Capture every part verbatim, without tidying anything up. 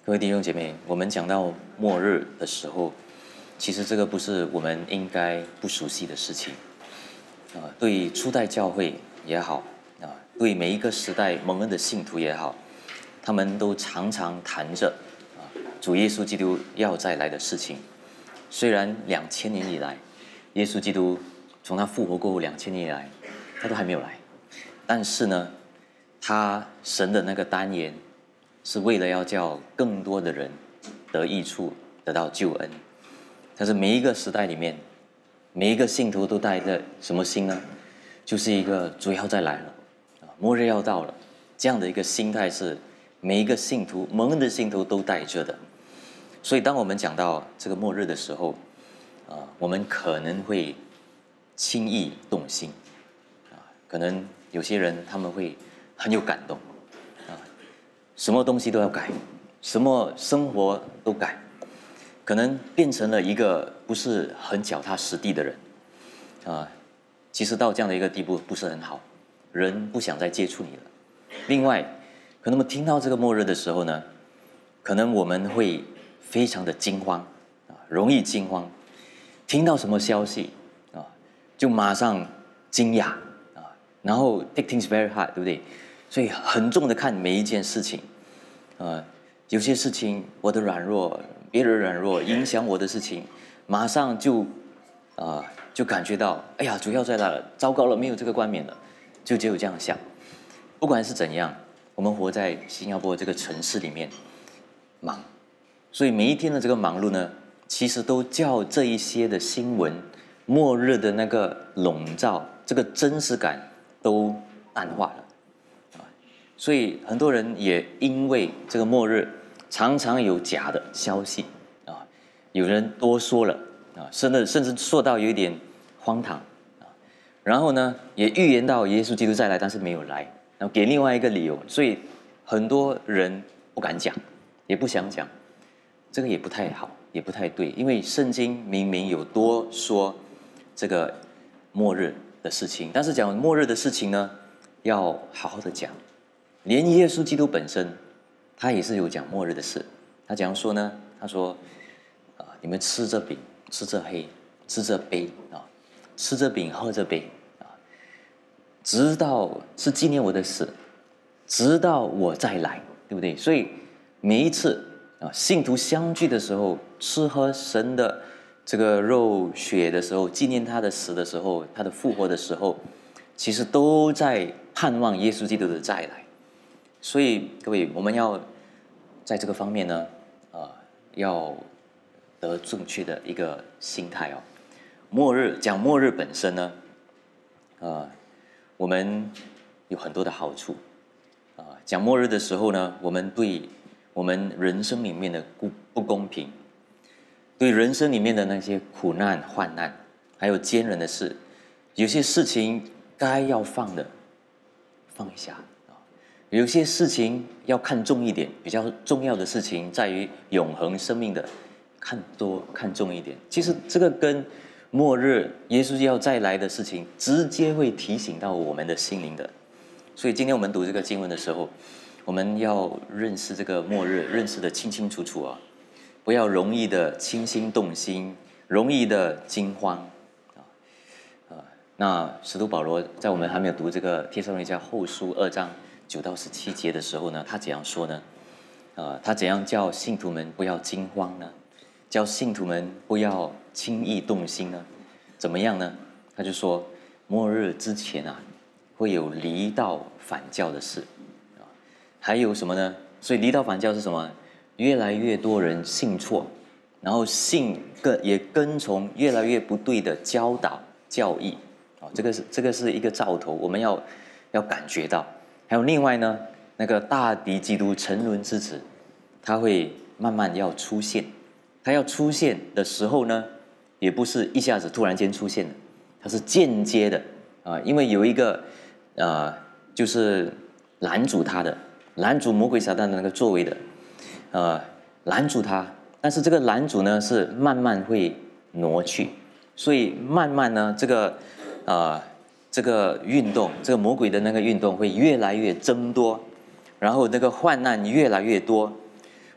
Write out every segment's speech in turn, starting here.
各位弟兄姐妹，我们讲到末日的时候，其实这个不是我们应该不熟悉的事情啊、呃。对初代教会也好啊、呃，对每一个时代蒙恩的信徒也好，他们都常常谈着啊、呃、主耶稣基督要再来的事情。虽然两千年以来，耶稣基督从他复活过后两千年以来，他都还没有来，但是呢，他神的那个单言。是为了要叫更多的人得益处，得到救恩。但是每一个时代里面，每一个信徒都带着什么心呢？就是一个主要再来了，末日要到了，这样的一个心态是每一个信徒蒙恩的信徒都带着的。所以当我们讲到这个末日的时候，啊，我们可能会轻易动心，啊，可能有些人他们会很有感动。什么东西都要改，什么生活都改，可能变成了一个不是很脚踏实地的人，啊，其实到这样的一个地步不是很好，人不想再接触你了。另外，可能我们听到这个末日的时候呢，可能我们会非常的惊慌，啊，容易惊慌，听到什么消息啊，就马上惊讶啊，然后 take things very hard， 对不对？所以很重的看每一件事情。呃，有些事情我的软弱，别人软弱影响我的事情，马上就，啊、呃，就感觉到，哎呀，主要在哪了？糟糕了，没有这个冠冕了，就只有这样想。不管是怎样，我们活在新加坡这个城市里面，忙，所以每一天的这个忙碌呢，其实都叫这一些的新闻，末日的那个笼罩，这个真实感都淡化了。所以很多人也因为这个末日，常常有假的消息啊，有人多说了啊，甚至甚至说到有一点荒唐啊，然后呢也预言到耶稣基督再来，但是没有来，然后给另外一个理由，所以很多人不敢讲，也不想讲，这个也不太好，也不太对，因为圣经明明有多说这个末日的事情，但是讲末日的事情呢，要好好的讲。连耶稣基督本身，他也是有讲末日的事。他怎样说呢？他说：“啊，你们吃这饼，吃这黑，吃这杯啊，吃这饼，喝这杯啊，直到是纪念我的死，直到我再来，对不对？所以每一次啊，信徒相聚的时候，吃喝神的这个肉血的时候，纪念他的死的时候，他的复活的时候，其实都在盼望耶稣基督的再来。”所以各位，我们要在这个方面呢，呃，要得正确的一个心态哦。末日讲末日本身呢，呃，我们有很多的好处啊、呃。讲末日的时候呢，我们对我们人生里面的不不公平，对人生里面的那些苦难、患难，还有坚忍的事，有些事情该要放的放一下。有些事情要看重一点，比较重要的事情在于永恒生命的，看多看重一点。其实这个跟末日耶稣要再来的事情，直接会提醒到我们的心灵的。所以今天我们读这个经文的时候，我们要认识这个末日，认识的清清楚楚啊，不要容易的轻心动心，容易的惊慌啊啊。那使徒保罗在我们还没有读这个帖撒罗尼迦后书二章九到十七节的时候呢，他怎样说呢？呃，他怎样叫信徒们不要惊慌呢？叫信徒们不要轻易动心呢？怎么样呢？他就说，末日之前啊，会有离道反教的事啊，还有什么呢？所以离道反教是什么？越来越多人信错，然后信跟也跟从越来越不对的教导教义啊，这个是这个是一个兆头，我们要要感觉到。还有另外呢，那个大敌基督沉沦之子，他会慢慢要出现。他要出现的时候呢，也不是一下子突然间出现的，它是间接的啊、呃，因为有一个呃，就是拦阻他的，拦阻魔鬼撒旦的那个作为的，呃，拦阻他。但是这个拦阻呢，是慢慢会挪去，所以慢慢呢，这个呃。这个运动，这个魔鬼的那个运动会越来越增多，然后那个患难越来越多，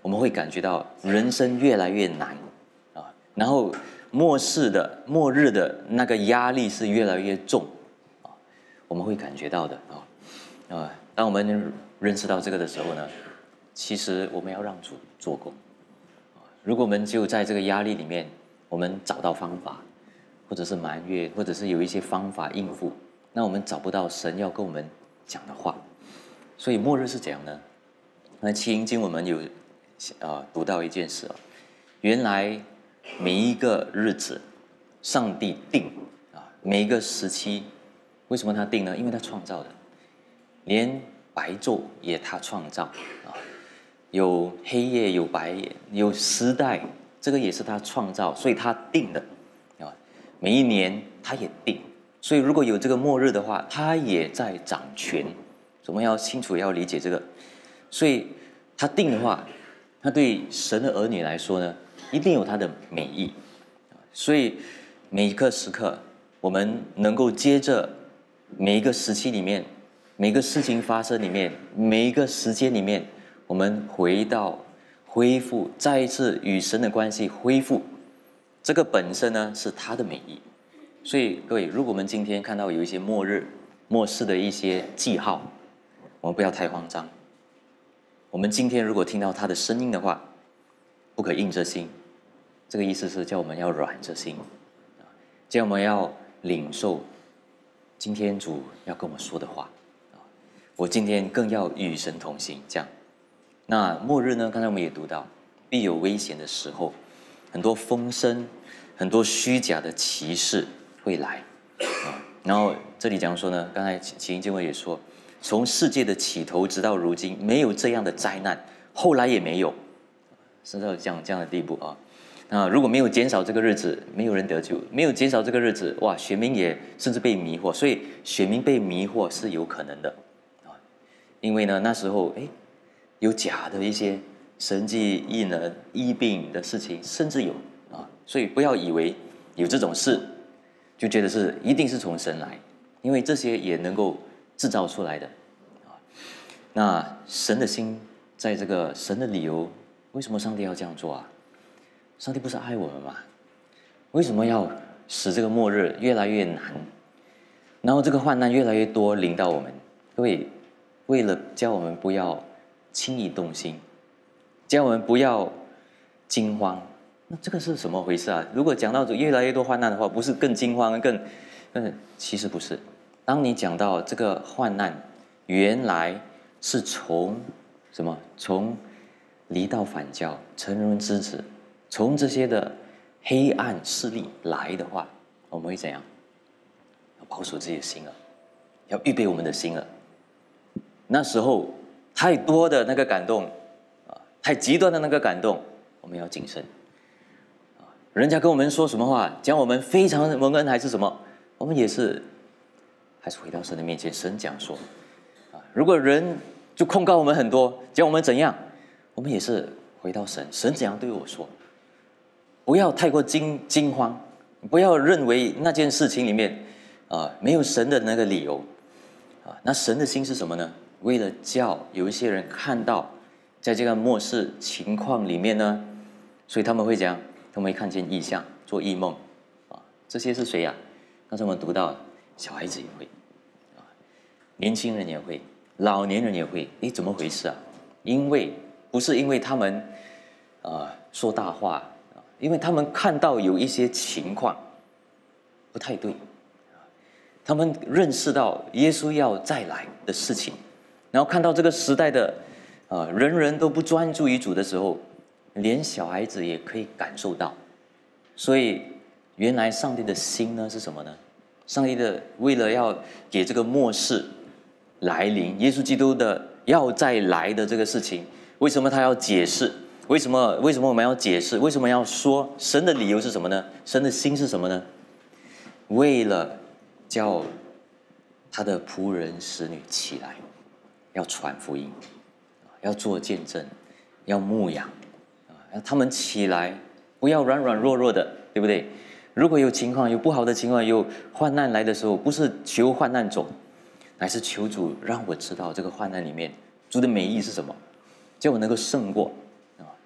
我们会感觉到人生越来越难啊，然后末世的末日的那个压力是越来越重啊，我们会感觉到的啊啊，当我们认识到这个的时候呢，其实我们要让主做工啊。如果我们就在这个压力里面，我们找到方法，或者是埋怨，或者是有一些方法应付，那我们找不到神要跟我们讲的话。所以末日是怎样呢？那启应经我们有啊读到一件事啊，原来每一个日子，上帝定啊，每一个时期，为什么他定呢？因为他创造的，连白昼也他创造啊，有黑夜有白夜，有时代，这个也是他创造，所以他定的啊。每一年他也定，所以如果有这个末日的话，他也在掌权。我们要清楚要理解这个，所以他定的话，他对神的儿女来说呢，一定有他的美意。所以每一个时刻，我们能够接着每一个时期里面，每个事情发生里面，每一个时间里面，我们回到恢复，再一次与神的关系恢复，这个本身呢是他的美意。所以各位，如果我们今天看到有一些末日、末世的一些记号，我们不要太慌张。我们今天如果听到他的声音的话，不可硬着心。这个意思是叫我们要软着心，叫我们要领受今天主要跟我们说的话。我今天更要与神同行。这样，那末日呢？刚才我们也读到，必有危险的时候，很多风声，很多虚假的奇事会来。然后这里讲说呢，刚才启应经文也说，从世界的起头直到如今，没有这样的灾难，后来也没有，甚至到这样这样的地步啊。那如果没有减少这个日子，没有人得救；没有减少这个日子，哇，选民也甚至被迷惑。所以选民被迷惑是有可能的啊，因为呢那时候哎有假的一些神迹异能医病的事情，甚至有啊，所以不要以为有这种事就觉得是一定是从神来，因为这些也能够制造出来的啊。那神的心在这个神的理由，为什么上帝要这样做啊？上帝不是爱我们吗？为什么要使这个末日越来越难，然后这个患难越来越多临到我们？各位，为了叫我们不要轻易动心，叫我们不要惊慌，那这个是什么回事啊？如果讲到越来越多患难的话，不是更惊慌更更？其实不是。当你讲到这个患难原来是从什么？从离道反教、成人之子，从这些的黑暗势力来的话，我们会怎样？要保守自己的心了，要预备我们的心了。那时候太多的那个感动啊，太极端的那个感动，我们要谨慎啊。人家跟我们说什么话，讲我们非常蒙恩还是什么，我们也是还是回到神的面前，神讲说啊。如果人就控告我们很多，讲我们怎样，我们也是回到神，神怎样对我说。不要太过惊惊慌，不要认为那件事情里面啊、呃、没有神的那个理由啊。那神的心是什么呢？为了叫有一些人看到，在这个末世情况里面呢，所以他们会讲，他们会看见异象，做异梦啊。这些是谁呀、啊？刚才我们读到，小孩子也会啊，年轻人也会，老年人也会。诶，怎么回事啊？因为不是因为他们啊、呃、说大话。因为他们看到有一些情况不太对，他们认识到耶稣要再来的事情，然后看到这个时代的啊、呃、人人都不专注于主的时候，连小孩子也可以感受到。所以原来上帝的心呢是什么呢？上帝的为了要给这个末世来临，耶稣基督的要再来的这个事情，为什么他要解释？为什么？为什么我们要解释？为什么要说？神的理由是什么呢？神的心是什么呢？为了叫他的仆人使女起来，要传福音，要做见证，要牧养，要他们起来，不要软软弱弱的，对不对？如果有情况，有不好的情况，有患难来的时候，不是求患难走，乃是求主让我知道这个患难里面主的美意是什么，叫我能够胜过。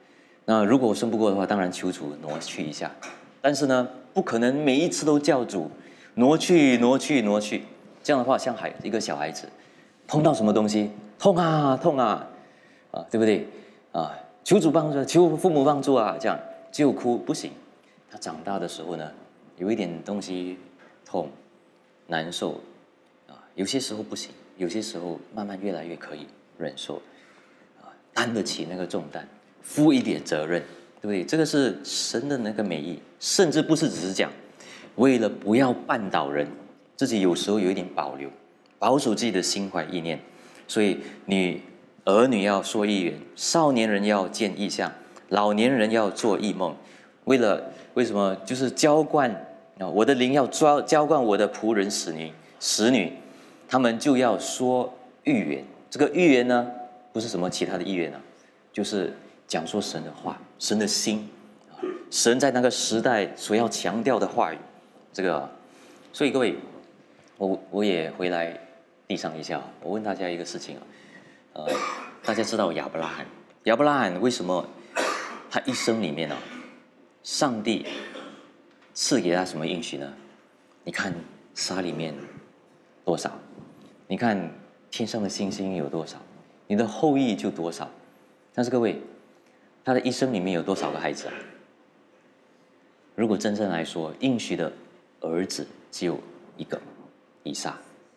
那如果我生不过的话，当然求主挪去一下。但是呢，不可能每一次都叫主挪去、挪去、挪去。这样的话，像孩一个小孩子碰到什么东西，痛啊痛啊，啊，对不对？啊，求主帮助，求父母帮助啊，这样就哭不行。他长大的时候呢，有一点东西痛、难受啊，有些时候不行，有些时候慢慢越来越可以忍受，啊，担得起那个重担，负一点责任。对不对？这个是神的那个美意，甚至不是只是讲，为了不要绊倒人，自己有时候有一点保留，保守自己的心怀意念。所以女儿女要说预言，少年人要见异象，老年人要做异梦。为了为什么？就是浇灌啊，我的灵要浇浇灌我的仆人使女使女，他们就要说预言。这个预言呢，不是什么其他的预言啊，就是讲说神的话。神的心，神在那个时代所要强调的话语，这个，所以各位，我我也回来地上一下，我问大家一个事情啊，呃，大家知道亚伯拉罕，亚伯拉罕为什么他一生里面呢、啊，上帝赐给他什么应许呢？你看沙里面多少，你看天上的星星有多少，你的后裔就多少，但是各位。他的一生里面有多少个孩子啊？如果真正来说，应许的儿子只有一个，以撒。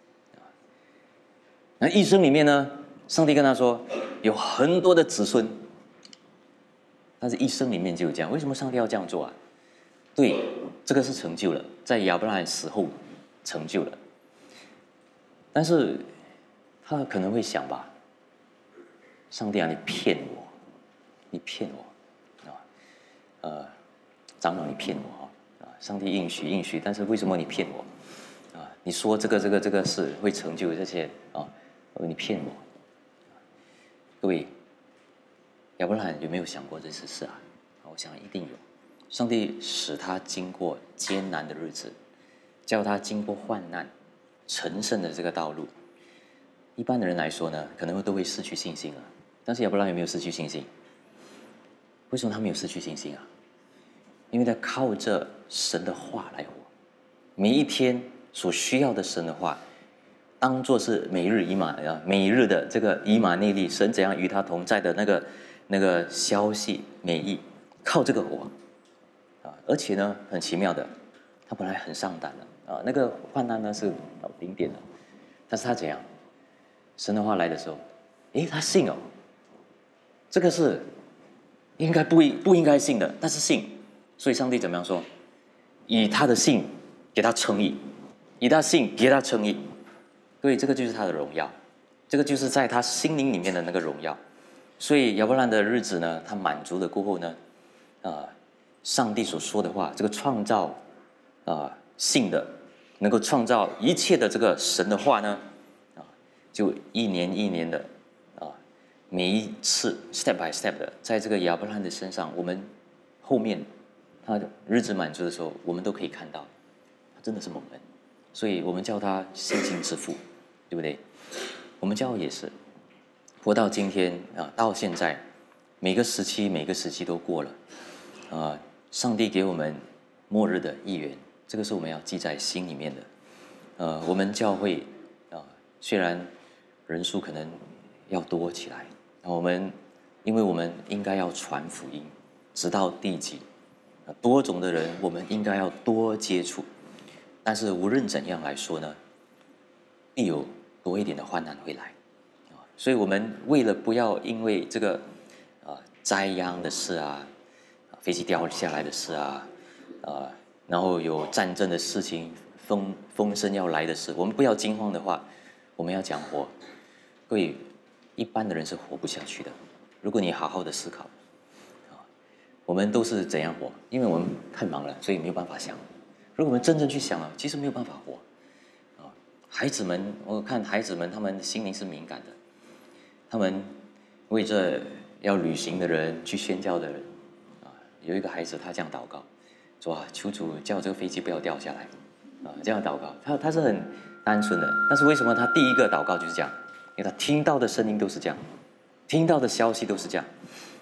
那一生里面呢，上帝跟他说有很多的子孙，但是一生里面就有这样。为什么上帝要这样做啊？对，这个是成就了，在亚伯拉罕死后成就了。但是他可能会想吧，上帝啊，你骗我。你骗我，啊，呃，长老你骗我啊！上帝应许应许，但是为什么你骗我？啊，你说这个这个这个事会成就这些啊，你骗我。各位，亚伯拉罕有没有想过这些事啊？我想一定有。上帝使他经过艰难的日子，叫他经过患难、成圣的这个道路。一般的人来说呢，可能都会失去信心了。但是亚伯拉罕有没有失去信心？为什么他没有失去信心啊？因为他靠着神的话来活，每一天所需要的神的话，当作是每日以马啊，每日的这个以马内利，神怎样与他同在的那个那个消息美意，靠这个活啊！而且呢，很奇妙的，他本来很上胆的啊，那个患难呢是到顶点的，但是他怎样？神的话来的时候，诶，他信哦，这个是。应该不不应该信的，但是信，所以上帝怎么样说？以他的信给他称义，以他信给他称义，对，这个就是他的荣耀，这个就是在他心灵里面的那个荣耀。所以亚伯兰的日子呢，他满足了过后呢，啊、呃，上帝所说的话，这个创造啊、呃、信的，能够创造一切的这个神的话呢，啊，就一年一年的。每一次 step by step 的，在这个亚伯拉罕的身上，我们后面他的日子满足的时候，我们都可以看到，他真的是猛人，所以我们叫他信心之父，对不对？我们教会也是，活到今天啊，到现在，每个时期每个时期都过了，啊，上帝给我们末日的预言，这个是我们要记在心里面的。呃，我们教会啊，虽然人数可能要多起来。我们，因为我们应该要传福音，直到地极，多种的人，我们应该要多接触。但是无论怎样来说呢，必有多一点的患难会来，啊，所以我们为了不要因为这个啊灾殃的事啊，飞机掉下来的事啊，啊，然后有战争的事情，风风声要来的事，我们不要惊慌的话，我们要讲活，各位。一般的人是活不下去的。如果你好好的思考，啊，我们都是怎样活？因为我们太忙了，所以没有办法想。如果我们真正去想了，其实没有办法活。啊，孩子们，我看孩子们，他们心灵是敏感的，他们为这要旅行的人、去宣教的人，啊，有一个孩子他这样祷告，说啊，求主叫这个飞机不要掉下来，啊，这样祷告，他他是很单纯的，但是为什么他第一个祷告就是这样？因为他听到的声音都是这样，听到的消息都是这样，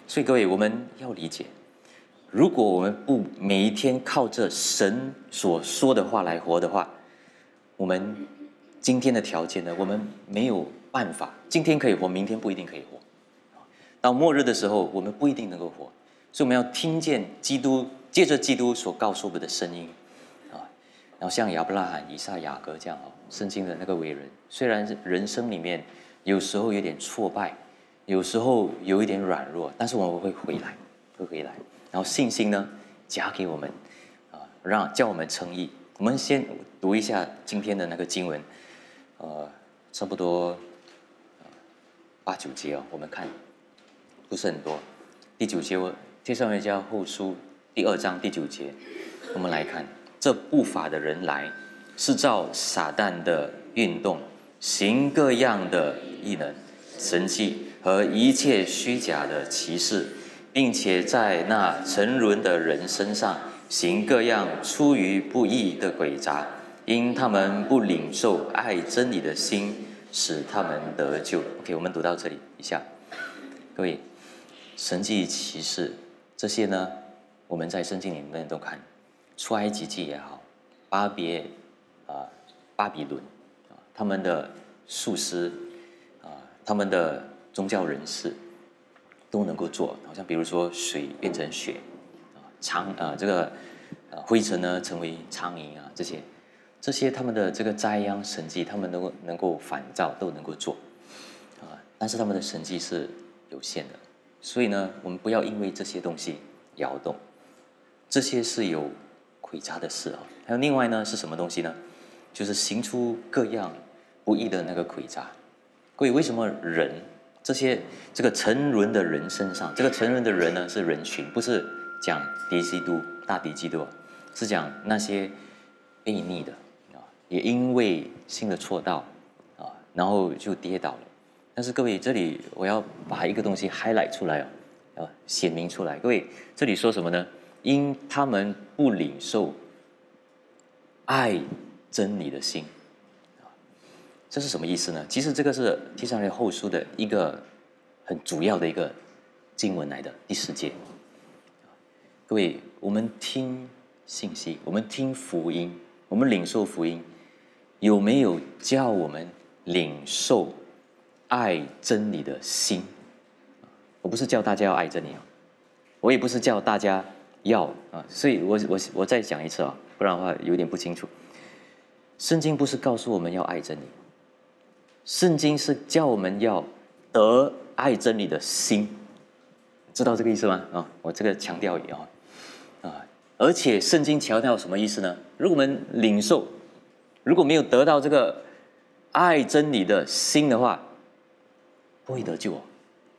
所以各位，我们要理解，如果我们不每一天靠着神所说的话来活的话，我们今天的条件呢，我们没有办法，今天可以活，明天不一定可以活。到末日的时候，我们不一定能够活，所以我们要听见基督，借着基督所告诉我们的声音啊。然后像亚伯拉罕、以撒、雅各这样哦，圣经的那个伟人，虽然人生里面有时候有点挫败，有时候有一点软弱，但是我们会回来，会回来。然后信心呢，加给我们啊，让叫我们称义。我们先读一下今天的那个经文，呃，差不多八九节哦，我们看不是很多。第九节，我帖撒罗尼迦后书第二章第九节，我们来看，这不法的人来，是照撒旦的运动，行各样的异能、神迹和一切虚假的奇事，并且在那沉沦的人身上行各样出于不义的诡诈，因他们不领受爱真理的心，使他们得救。OK， 我们读到这里一下，各位，神迹奇事这些呢，我们在圣经里面都看，出埃及记也好，巴别啊、呃、巴比伦啊，他们的术师啊，他们的宗教人士都能够做，好像比如说水变成血啊，苍啊这个啊灰尘呢成为苍蝇啊，这些这些他们的这个灾殃神迹，他们能够能够反照都能够做啊，但是他们的神迹是有限的，所以呢，我们不要因为这些东西摇动，这些是有诡诈的事啊。还有另外呢是什么东西呢？就是行出各样不义的那个诡诈。各位，为什么人这些这个沉沦的人身上，这个沉沦的人呢是人群，不是讲敌基督、大敌基督，是讲那些悖逆的啊，也因为信了错道啊，然后就跌倒了。但是各位，这里我要把一个东西 highlight 出来哦，啊，显明出来。各位，这里说什么呢？因他们不领受爱真理的心。这是什么意思呢？其实这个是帖撒罗尼迦后书的一个很主要的一个经文来的，第十节。各位，我们听信息，我们听福音，我们领受福音，有没有叫我们领受爱真理的心？我不是叫大家要爱真理啊，我也不是叫大家要啊，所以我我我再讲一次啊，不然的话有点不清楚。圣经不是告诉我们要爱真理。圣经是叫我们要得爱真理的心，知道这个意思吗？啊，我这个强调也啊啊，而且圣经强调什么意思呢？如果我们领受，如果没有得到这个爱真理的心的话，不会得救哦。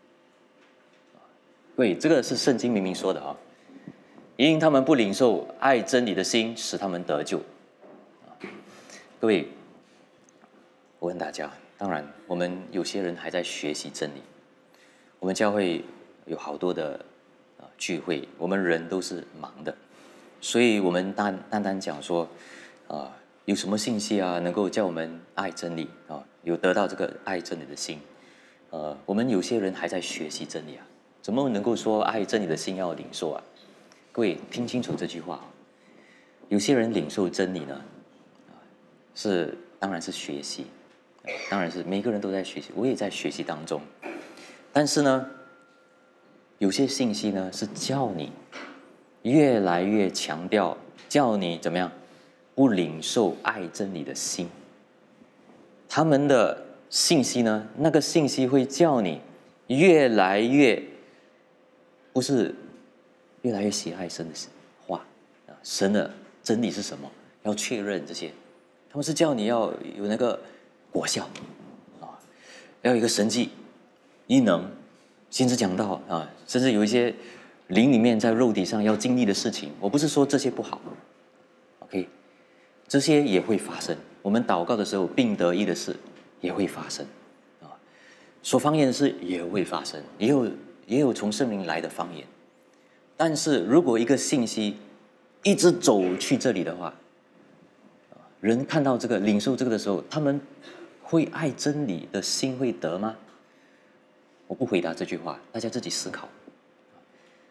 对，这个是圣经明明说的啊，因他们不领受爱真理的心，使他们得救。各位，我问大家。当然，我们有些人还在学习真理。我们教会有好多的啊聚会，我们人都是忙的，所以我们单单单讲说，啊，有什么信息啊，能够叫我们爱真理啊，有得到这个爱真理的心。呃，我们有些人还在学习真理啊，怎么能够说爱真理的心要领受啊？各位听清楚这句话，有些人领受真理呢，啊，是当然是学习。当然是每个人都在学习，我也在学习当中。但是呢，有些信息呢是叫你越来越强调，叫你怎么样不领受爱真理的心。他们的信息呢，那个信息会叫你越来越不是越来越喜爱神的话啊，神的真理是什么？要确认这些，他们是叫你要有那个。果效啊，要有一个神迹、异能，先是讲到啊，甚至有一些灵里面在肉体上要经历的事情。我不是说这些不好 ，OK， 这些也会发生。我们祷告的时候，病得医的事也会发生啊，说方言的事也会发生，也有也有从圣灵来的方言。但是如果一个信息一直走去这里的话，人看到这个领受这个的时候，他们会爱真理的心会得吗？我不回答这句话，大家自己思考。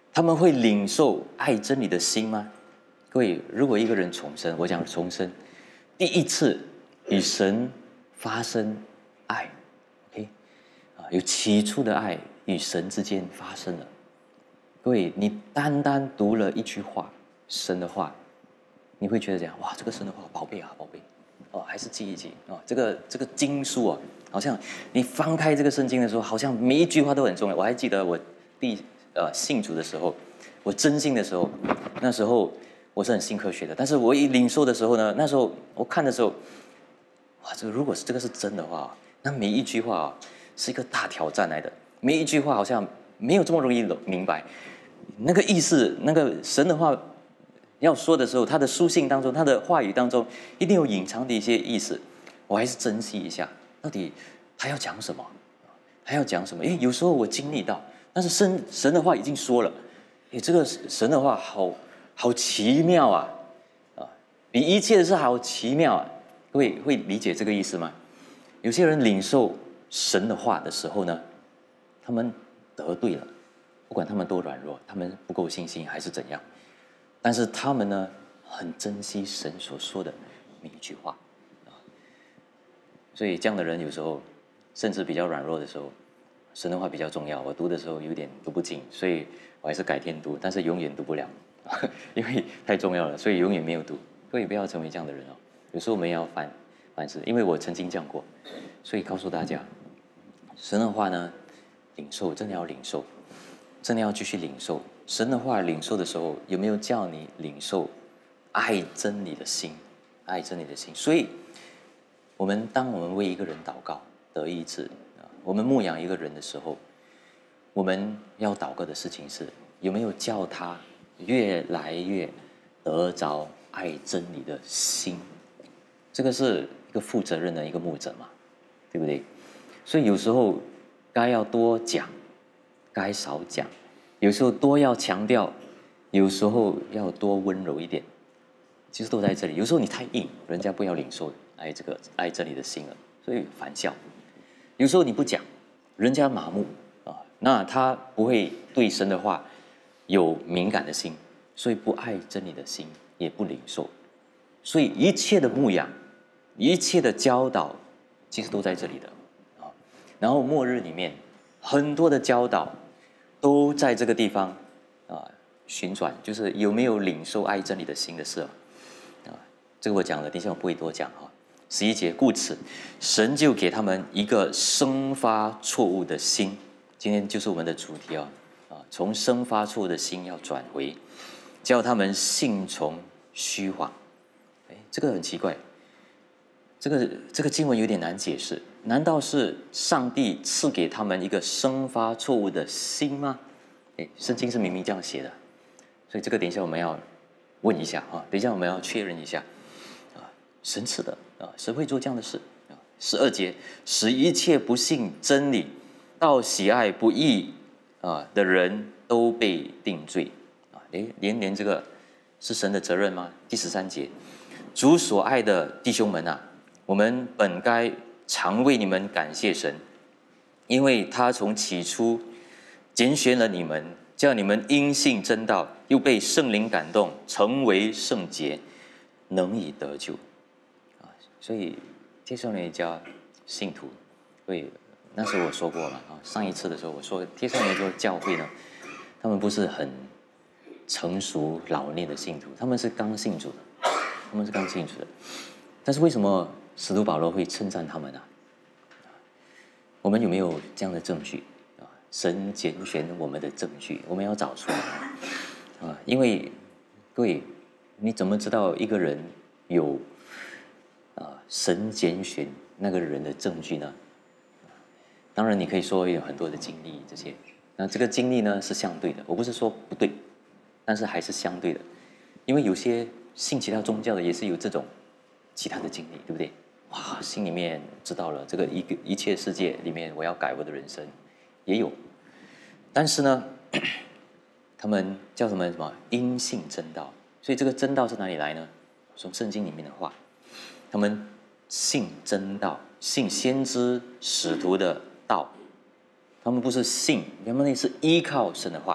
他们会领受爱真理的心吗？各位，如果一个人重生，我讲重生，第一次与神发生爱 ，OK， 啊，有起初的爱与神之间发生了。各位，你单单读了一句话，神的话，你会觉得讲哇，这个神的话，宝贝啊，宝贝，哦，还是记一记啊，这个这个经书啊，好像你翻开这个圣经的时候，好像每一句话都很重要。我还记得我第呃信主的时候，我真信的时候，那时候我是很信科学的，但是我一领受的时候呢，那时候我看的时候，哇，这个如果是这个是真的话，那每一句话啊是一个大挑战来的，每一句话好像没有这么容易明白，那个意思，那个神的话要说的时候，他的书信当中，他的话语当中，一定有隐藏的一些意思，我还是珍惜一下，到底他要讲什么，他要讲什么？诶，有时候我经历到，但是神神的话已经说了，诶，这个神的话好好奇妙啊，啊，比一切的事好奇妙啊！各位会理解这个意思吗？有些人领受神的话的时候呢，他们得对了，不管他们多软弱，他们不够信心还是怎样，但是他们呢，很珍惜神所说的每一句话啊。所以这样的人有时候甚至比较软弱的时候，神的话比较重要。我读的时候有点读不进，所以我还是改天读，但是永远读不了，因为太重要了，所以永远没有读。各位不要成为这样的人哦。有时候我们也要反反思，因为我曾经这样过，所以告诉大家，神的话呢，领受真的要领受，真的要继续领受。神的话领受的时候，有没有叫你领受爱真理的心？爱真理的心。所以，我们当我们为一个人祷告得医治，我们牧养一个人的时候，我们要祷告的事情是有没有叫他越来越得着爱真理的心？这个是一个负责任的一个牧者嘛，对不对？所以有时候该要多讲，该少讲。有时候多要强调，有时候要多温柔一点，其实都在这里。有时候你太硬，人家不要领受爱这个爱真理的心了，所以反效。有时候你不讲，人家麻木啊，那他不会对神的话有敏感的心，所以不爱真理的心也不领受。所以一切的牧养，一切的教导，其实都在这里的啊。然后末日里面很多的教导。都在这个地方啊旋转，就是有没有领受爱真理的心的事啊？啊，这个我讲了，等一下我不会多讲哈。十一节，故此，神就给他们一个生发错误的心。今天就是我们的主题啊啊，从生发错误的心要转回，叫他们信从虚谎。哎，这个很奇怪，这个这个经文有点难解释。难道是上帝赐给他们一个生发错误的心吗？哎，圣经是明明这样写的，所以这个等一下我们要问一下啊，等一下我们要确认一下啊，神赐的啊，神会做这样的事啊。十二节，使一切不信真理、到喜爱不义啊的人都被定罪啊。哎，连连这个是神的责任吗？第十三节，主所爱的弟兄们啊，我们本该常为你们感谢神，因为他从起初拣选了你们，叫你们因信真道，又被圣灵感动，成为圣洁，能以得救。啊，所以帖撒罗尼迦信徒，对，那时候我说过了啊，上一次的时候我说帖撒罗尼迦教会呢，他们不是很成熟老练的信徒，他们是刚信主的，他们是刚信主的，但是为什么使徒保罗会称赞他们啊？我们有没有这样的证据啊？神拣选我们的证据，我们要找出来啊！因为各位，你怎么知道一个人有啊神拣选那个人的证据呢？当然，你可以说有很多的经历这些，那这个经历呢是相对的，我不是说不对，但是还是相对的，因为有些信其他宗教的也是有这种其他的经历，对不对？哇，心里面知道了这个一个一切世界里面，我要改我的人生，也有。但是呢，他们叫什么什么因信真道，所以这个真道是哪里来呢？从圣经里面的话，他们信真道，信先知使徒的道，他们不是信，他们那是依靠神的话，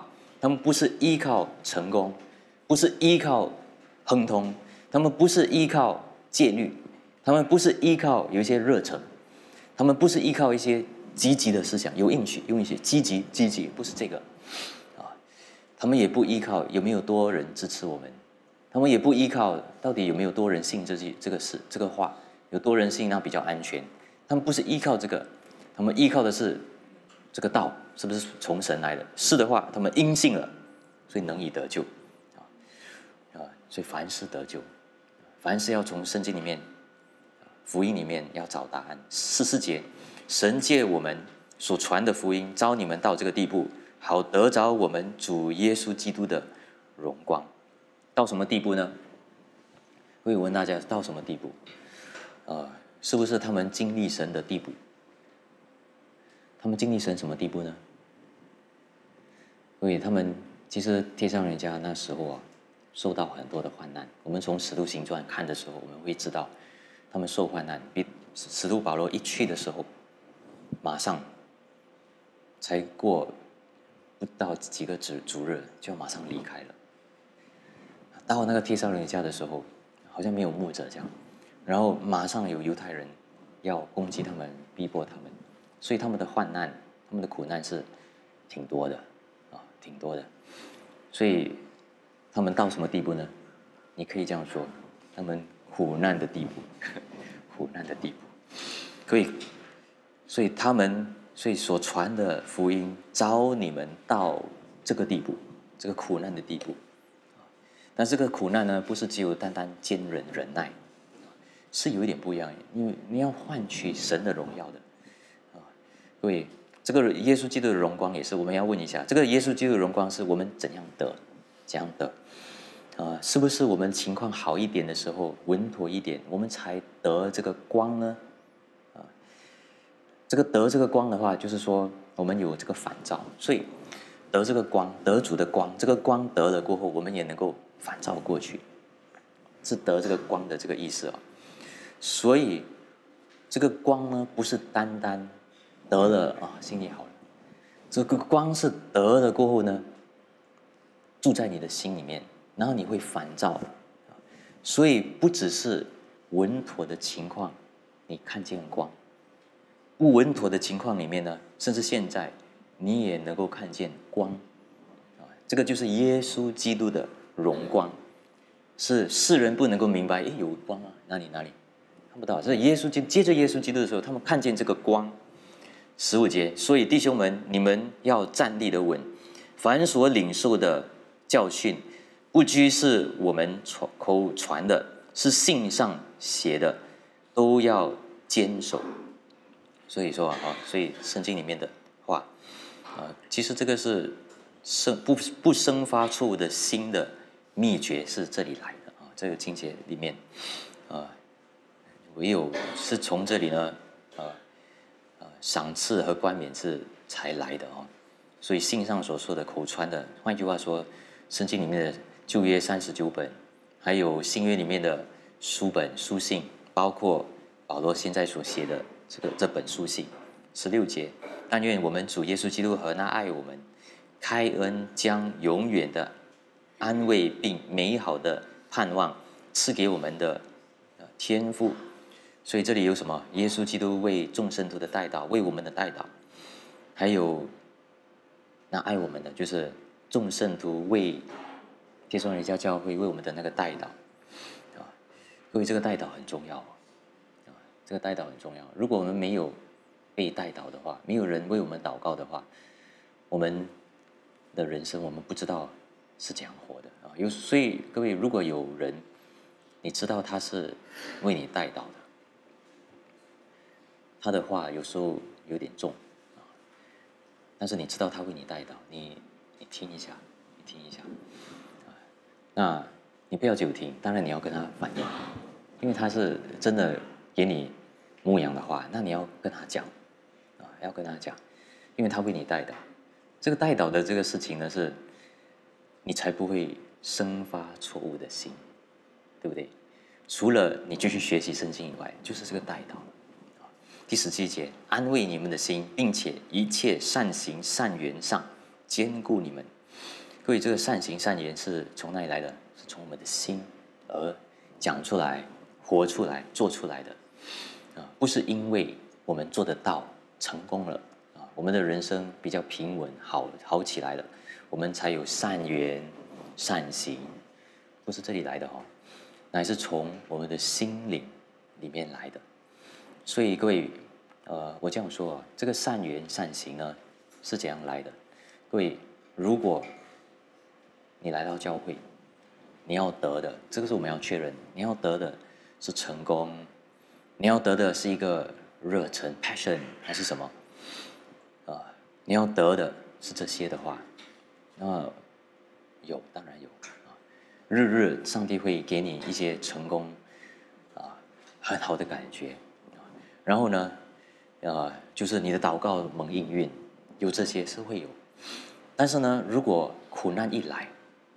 他们不是依靠成功，不是依靠亨通，他们不是依靠戒律，他们不是依靠有一些热忱，他们不是依靠一些积极的思想，有应许，有应许，积极积极，不是这个啊。他们也不依靠有没有多人支持我们，他们也不依靠到底有没有多人信这句这个事这个话，有多人信那比较安全。他们不是依靠这个，他们依靠的是这个道是不是从神来的？是的话，他们因信了，所以能以得救啊啊！所以凡事得救，凡事要从圣经里面、福音里面要找答案。十四节，神借我们所传的福音，招你们到这个地步，好得着我们主耶稣基督的荣光。到什么地步呢？我问大家，到什么地步？呃，是不是他们经历神的地步？他们经历神什么地步呢？所以他们其实天上人家那时候啊，受到很多的患难。我们从使徒行传看的时候，我们会知道他们受患难。比使徒保罗一去的时候，马上才过不到几个主主日，就马上离开了。到那个天上人家的时候，好像没有牧者这样，然后马上有犹太人要攻击他们，逼迫他们，所以他们的患难、他们的苦难是挺多的啊，挺多的。所以他们到什么地步呢？你可以这样说，他们苦难的地步，苦难的地步。所以，所以他们所以所传的福音，招你们到这个地步，这个苦难的地步。但这个苦难呢，不是只有单单坚忍忍耐，是有一点不一样，因为你要换取神的荣耀的啊。所以这个耶稣基督的荣光也是，我们要问一下，这个耶稣基督的荣光是我们怎样得，怎样得啊？是不是我们情况好一点的时候，稳妥一点，我们才得这个光呢？啊，这个得这个光的话，就是说我们有这个反照，所以得这个光，得主的光，这个光得了过后，我们也能够反照过去，是得这个光的这个意思啊。所以这个光呢，不是单单得了啊，心里好了，这个光是得了过后呢，住在你的心里面，然后你会反照，所以不只是稳妥的情况，你看见光，不稳妥的情况里面呢，甚至现在你也能够看见光，啊，这个就是耶稣基督的荣光，是世人不能够明白。诶，有光啊，哪里哪里看不到。这耶稣基接着耶稣基督的时候，他们看见这个光。十五节，所以弟兄们，你们要站立的稳，凡所领受的教训，不拘是我们口传的，是信上写的，都要坚守。所以说啊，所以圣经里面的话啊，其实这个是生不不生发错误的心的秘诀是这里来的啊。这个经节里面啊，唯有是从这里呢，啊啊，赏赐和冠冕是才来的啊。所以信上所说的口传的，换句话说，圣经里面的旧约三十九本，还有新约里面的书本书信，包括保罗现在所写的这个这本书信，十六节，但愿我们主耶稣基督和那爱我们、开恩将永远的安慰并美好的盼望赐给我们的天父。所以这里有什么？耶稣基督为众圣徒的代祷，为我们的代祷，还有那爱我们的，就是众圣徒为帖撒罗尼迦教会为我们的那个代祷啊。所以这个代祷很重要啊，这个代祷很重要。如果我们没有被代祷的话，没有人为我们祷告的话，我们的人生我们不知道是怎样活的啊。有所以各位，如果有人你知道他是为你代祷的，他的话有时候有点重啊，但是你知道他为你代祷，你你听一下，你听一下啊，那你不要久听，当然你要跟他反映，因为他是真的给你牧养的话，那你要跟他讲啊，要跟他讲，因为他为你代祷。这个代祷的这个事情呢，是你才不会生发错误的心，对不对？除了你继续学习圣经以外，就是这个代祷。第十七节，安慰你们的心，并且一切善行善缘上坚固你们， 各位，这个善行善言是从哪里来的？是从我们的心而讲出来、活出来、做出来的啊，不是因为我们做得到、成功了啊，我们的人生比较平稳、好好起来了，我们才有善言、善行，不是这里来的哦，乃是从我们的心灵里面来的。所以各位，呃，我这样说啊，这个善言善行呢是怎样来的？各位，如果你来到教会，你要得的，这个是我们要确认，你要得的是成功，你要得的是一个热忱 passion 还是什么？啊、呃，你要得的是这些的话，那有，当然有啊，日日上帝会给你一些成功啊，很好的感觉啊，然后呢，呃，就是你的祷告蒙应允，有这些是会有，但是呢，如果苦难一来，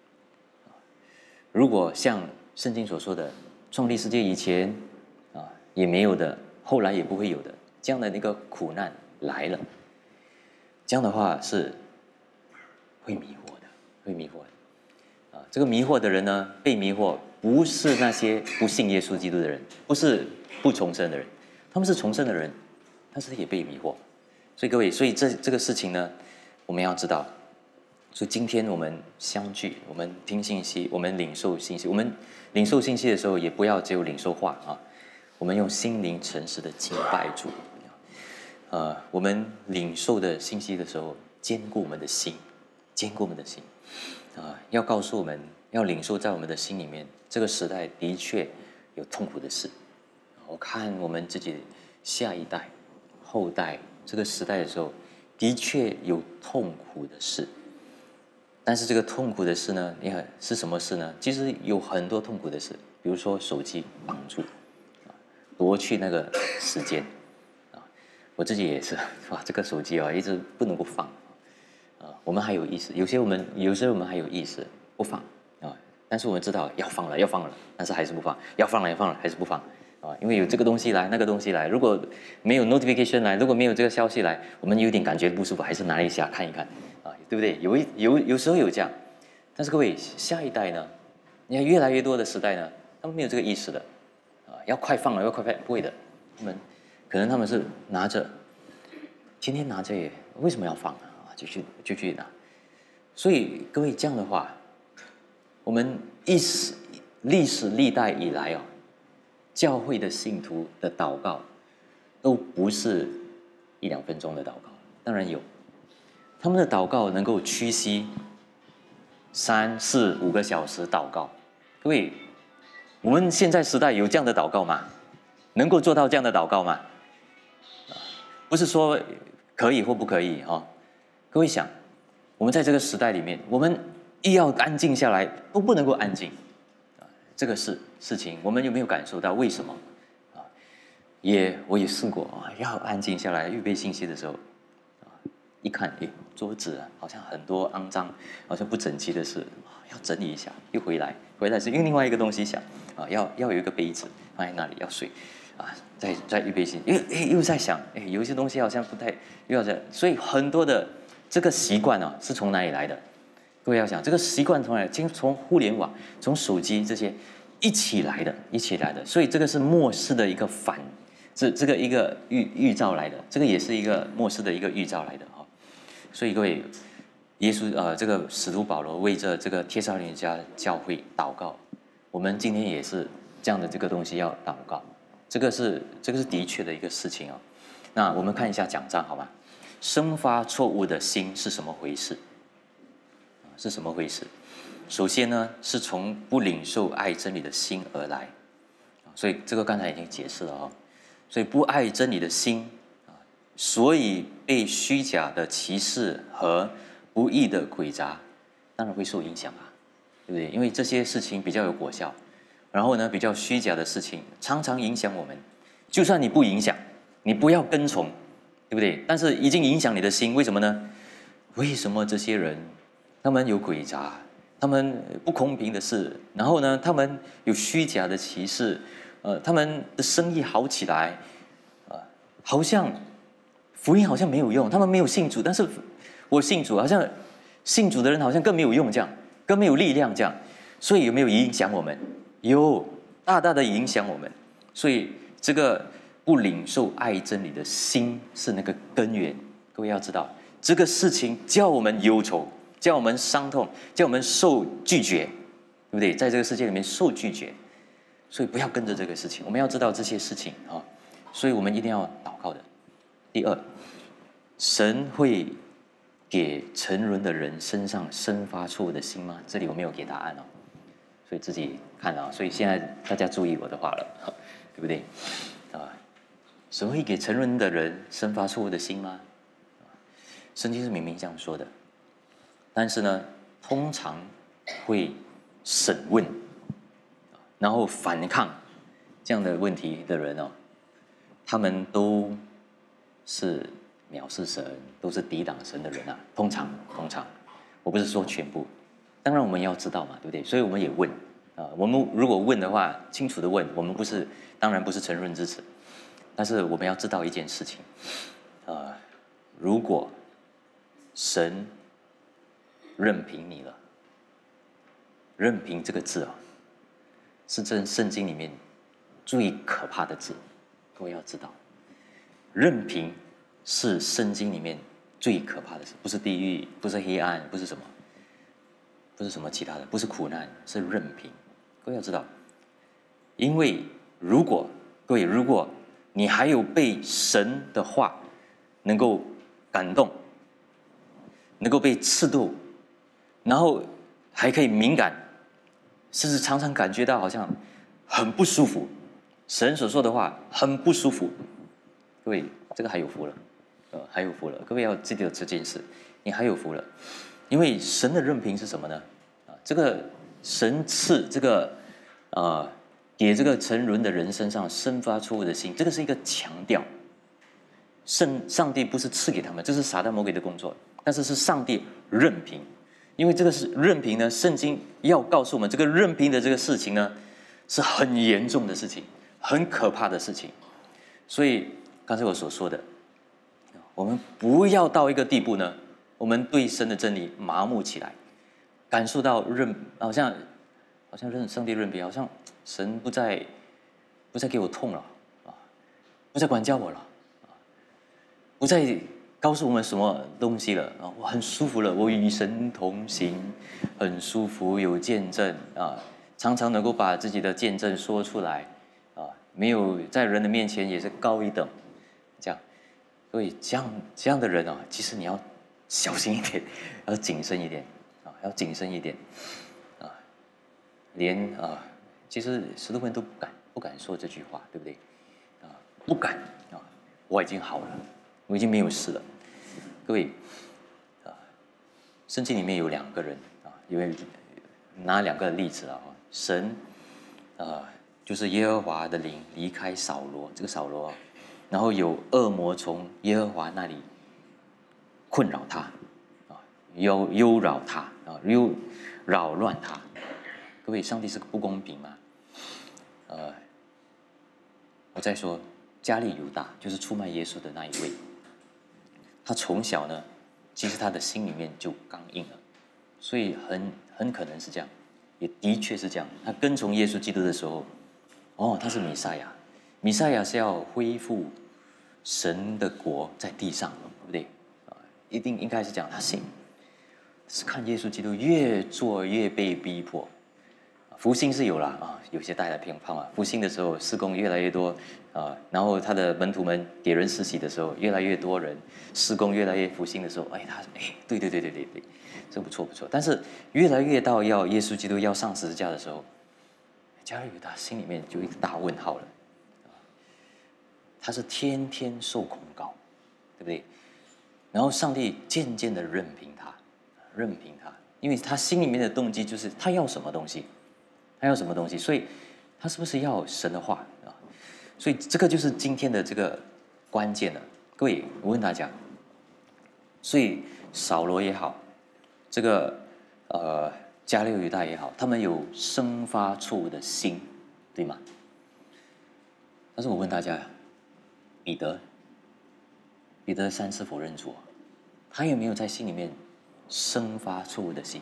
如果像圣经所说的，创立世界以前啊也没有的，后来也不会有的，这样的一个苦难来了，这样的话是会迷惑的，会迷惑的。啊，这个迷惑的人呢，被迷惑不是那些不信耶稣基督的人，不是不重生的人，他们是重生的人，但是也被迷惑。所以各位，所以这这个事情呢，我们要知道。所以今天我们相聚，我们听信息，我们领受信息。我们领受信息的时候，也不要只有领受话啊，我们用心灵诚实的敬拜主。呃，我们领受的信息的时候，坚固我们的心，坚固我们的心。啊、呃，要告诉我们，要领受在我们的心里面，这个时代的确有痛苦的事。我看我们自己下一代、后代这个时代的时候，的确有痛苦的事。但是这个痛苦的事呢，你看是什么事呢？其实有很多痛苦的事，比如说手机绑住，啊，夺去那个时间，啊，我自己也是，哇，这个手机啊，一直不能够放，啊，我们还有意识，有些我们有时候我们还有意识不放，啊，但是我们知道要放了，要放了，但是还是不放，要放了，要放了，还是不放，啊，因为有这个东西来，那个东西来，如果没有 notification 来，如果没有这个消息来，我们有点感觉不舒服，还是拿一下看一看。对不对？有一有有时候有这样，但是各位下一代呢？你看越来越多的时代呢，他们没有这个意识的，啊，要快放了，要快放，不会的，他们可能他们是拿着，天天拿着耶，为什么要放啊？就去就去拿，所以各位这样的话，我们历史历史历代以来哦，教会的信徒的祷告都不是一两分钟的祷告，当然有。他们的祷告能够屈膝三四五个小时祷告，各位，我们现在时代有这样的祷告吗？能够做到这样的祷告吗？不是说可以或不可以哦。各位想，我们在这个时代里面，我们一要安静下来都不能够安静，这个事事情我们有没有感受到？为什么？啊，也我也试过啊，要安静下来预备信息的时候。一看，诶，桌子啊，好像很多肮脏，好像不整齐的事，要整理一下。又回来，回来是用另外一个东西想啊，要要有一个杯子放在那里，要水啊，再再预备心，又诶又在想，诶，有一些东西好像不太又要在，所以很多的这个习惯啊，是从哪里来的？各位要想，这个习惯从哪里？从从互联网、从手机这些一起来的，一起来的，所以这个是末世的一个反，这这个一个预预兆来的，这个也是一个末世的一个预兆来的。所以各位，耶稣呃，这个使徒保罗为着这个帖撒罗尼迦教会祷告，我们今天也是这样的这个东西要祷告，这个是这个是的确的一个事情啊。那我们看一下讲章好吗？生发错误的心是什么回事？是什么回事？首先呢，是从不领受爱真理的心而来，所以这个刚才已经解释了哦。所以不爱真理的心。所以被虚假的歧视和不义的诡诈，当然会受影响啊，对不对？因为这些事情比较有果效，然后呢，比较虚假的事情常常影响我们。就算你不影响，你不要跟从，对不对？但是已经影响你的心，为什么呢？为什么这些人他们有诡诈，他们不公平的事，然后呢，他们有虚假的歧视，呃，他们的生意好起来，呃，好像。福音好像没有用，他们没有信主，但是我信主，好像信主的人好像更没有用这样，更没有力量这样。所以有没有影响我们？有，大大的影响我们。所以这个不领受爱真理的心是那个根源。各位要知道，这个事情叫我们忧愁，叫我们伤痛，叫我们受拒绝，对不对？在这个世界里面受拒绝，所以不要跟着这个事情。我们要知道这些事情啊，所以我们一定要祷告的。第二，神会给沉沦的人身上生发错误的心吗？这里我没有给答案哦，所以自己看啊。所以现在大家注意我的话了，对不对？啊，神会给沉沦的人生发错误的心吗？圣经是明明这样说的，但是呢，通常会审问，然后反抗这样的问题的人哦，他们都是藐视神，都是抵挡神的人啊。通常，通常，我不是说全部，当然我们要知道嘛，对不对？所以我们也问啊，我们如果问的话，清楚的问，我们不是，当然不是沉沦之子，但是我们要知道一件事情，呃，如果神任凭你了，任凭这个字啊，是这圣经里面最可怕的字，各位要知道，任凭是圣经里面最可怕的事，不是地狱，不是黑暗，不是什么，不是什么其他的，不是苦难，是任凭。各位要知道，因为如果各位如果你还有被神的话能够感动，能够被刺痛，然后还可以敏感，甚至常常感觉到好像很不舒服，神所说的话很不舒服，各位这个还有福了，呃，还有福了。各位要记得这件事，你还有福了，因为神的任凭是什么呢？啊，这个神赐这个呃给这个沉沦的人身上生发错误的心，这个是一个强调。圣上帝不是赐给他们，这是撒旦魔鬼的工作，但是是上帝任凭，因为这个是任凭呢，圣经要告诉我们，这个任凭的这个事情呢，是很严重的事情，很可怕的事情。所以刚才我所说的，我们不要到一个地步呢，我们对神的真理麻木起来，感受到任好像好像任上帝任凭，好像神不再不再给我痛了啊，不再管教我了。不再告诉我们什么东西了啊！我很舒服了，我与神同行，很舒服，有见证啊，常常能够把自己的见证说出来啊，没有在人的面前也是高一等，这样，所以这样这样的人啊，其实你要小心一点，要谨慎一点啊，要谨慎一点啊，连啊，其实十多分都不敢不敢说这句话，对不对？啊，不敢啊，我已经好了。我已经没有事了，各位，啊，圣经里面有两个人啊，因为拿两个例子啊，神，啊，就是耶和华的灵离开扫罗，这个扫罗，然后有恶魔从耶和华那里困扰他，啊，忧忧扰他啊，忧扰乱他，各位，上帝是个不公平吗？呃，我再说，加利犹大就是出卖耶稣的那一位。他从小呢，其实他的心里面就刚硬了，所以很很可能是这样，也的确是这样。他跟从耶稣基督的时候，哦，他是弥赛亚，弥赛亚是要恢复神的国在地上，对不对？啊，一定应该是这样。他信，是看耶稣基督越做越被逼迫。复兴是有了啊，有些带来偏胖啊。复兴的时候，事工越来越多啊，然后他的门徒们给人施洗的时候，越来越多人，事工越来越复兴的时候，哎，他哎，对对对对对对，这不错不错。但是越来越到要耶稣基督要上十字架的时候，加利犹大心里面就一个大问号了，他是天天受控告，对不对？然后上帝渐渐的任凭他，任凭他，因为他心里面的动机就是他要什么东西。他要什么东西？所以，他是不是要神的话啊？所以这个就是今天的这个关键了。各位，我问大家，所以扫罗也好，这个呃加利犹大也好，他们有生发错误的心，对吗？但是我问大家，彼得，彼得三次否认主，他有没有在心里面生发错误的心。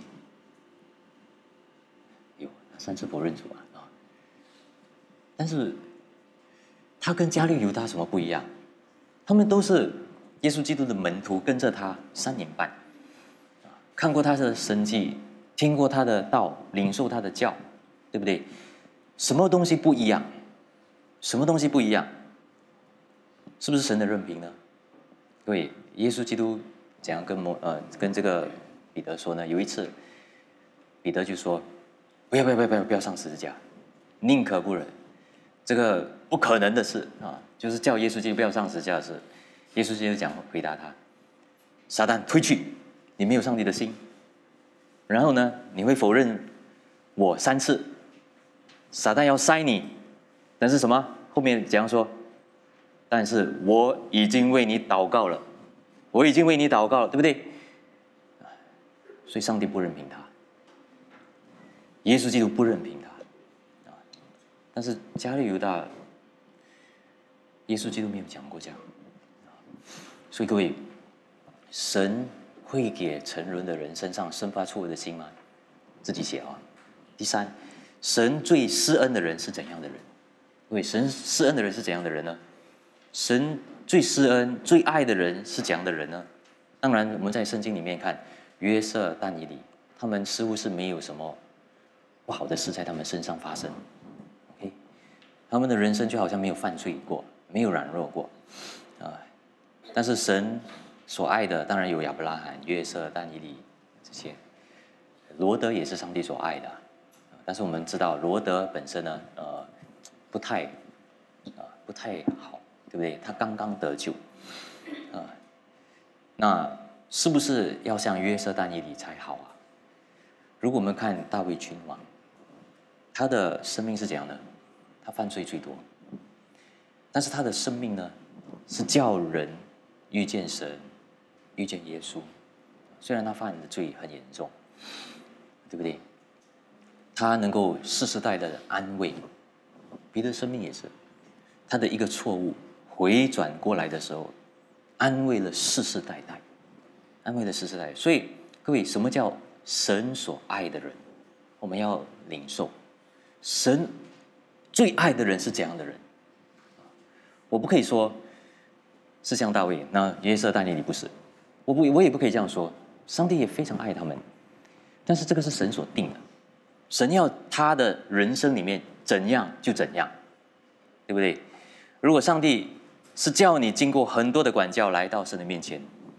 有三次否认主啊啊！但是他跟加利犹大什么不一样？他们都是耶稣基督的门徒，跟着他三年半，看过他的神迹，听过他的道，领受他的教，对不对？什么东西不一样？什么东西不一样？是不是神的任凭呢？对，耶稣基督怎样跟摩呃跟这个彼得说呢？有一次，彼得就说：“不要不要不要不要不要上十字架，宁可不忍。这个不可能的事啊，就是叫耶稣基督不要上十字架的事。”耶稣基督讲回答他：“撒旦退去，你没有上帝的心。然后呢，你会否认我三次。撒旦要塞你，但是什么？后面怎样说？但是我已经为你祷告了，我已经为你祷告了，对不对？所以上帝不任凭他，耶稣基督不任凭他，但是加利犹大，耶稣基督没有讲过这样。所以各位，神会给沉沦的人身上生发错误的心吗？自己写啊。第三，神最施恩的人是怎样的人？各位，神施恩的人是怎样的人呢？神最施恩、最爱的人是怎样的人呢？当然，我们在圣经里面看约瑟、但以理，他们似乎是没有什么不好的事在他们身上发生。OK， 他们的人生就好像没有犯罪过，没有软弱过啊。但是神所爱的，当然有亚伯拉罕、约瑟、但以理这些。罗德也是上帝所爱的，但是我们知道罗德本身呢，呃，不太啊、呃，不太好。对不对？他刚刚得救，啊、呃，那是不是要像约瑟、但以理才好啊？如果我们看大卫君王，他的生命是怎样的？他犯罪最多，但是他的生命呢，是叫人遇见神，遇见耶稣。虽然他犯的罪很严重，对不对？他能够世世代代的安慰。彼得生命也是，他的一个错误。回转过来的时候，安慰了世世代代，安慰了世世代代。所以各位，什么叫神所爱的人？我们要领受，神最爱的人是怎样的人？我不可以说是像大卫，那约瑟、但以理不是，我不，我也不可以这样说。上帝也非常爱他们，但是这个是神所定的，神要他的人生里面怎样就怎样，对不对？如果上帝是叫你经过很多的管教来到神的面前。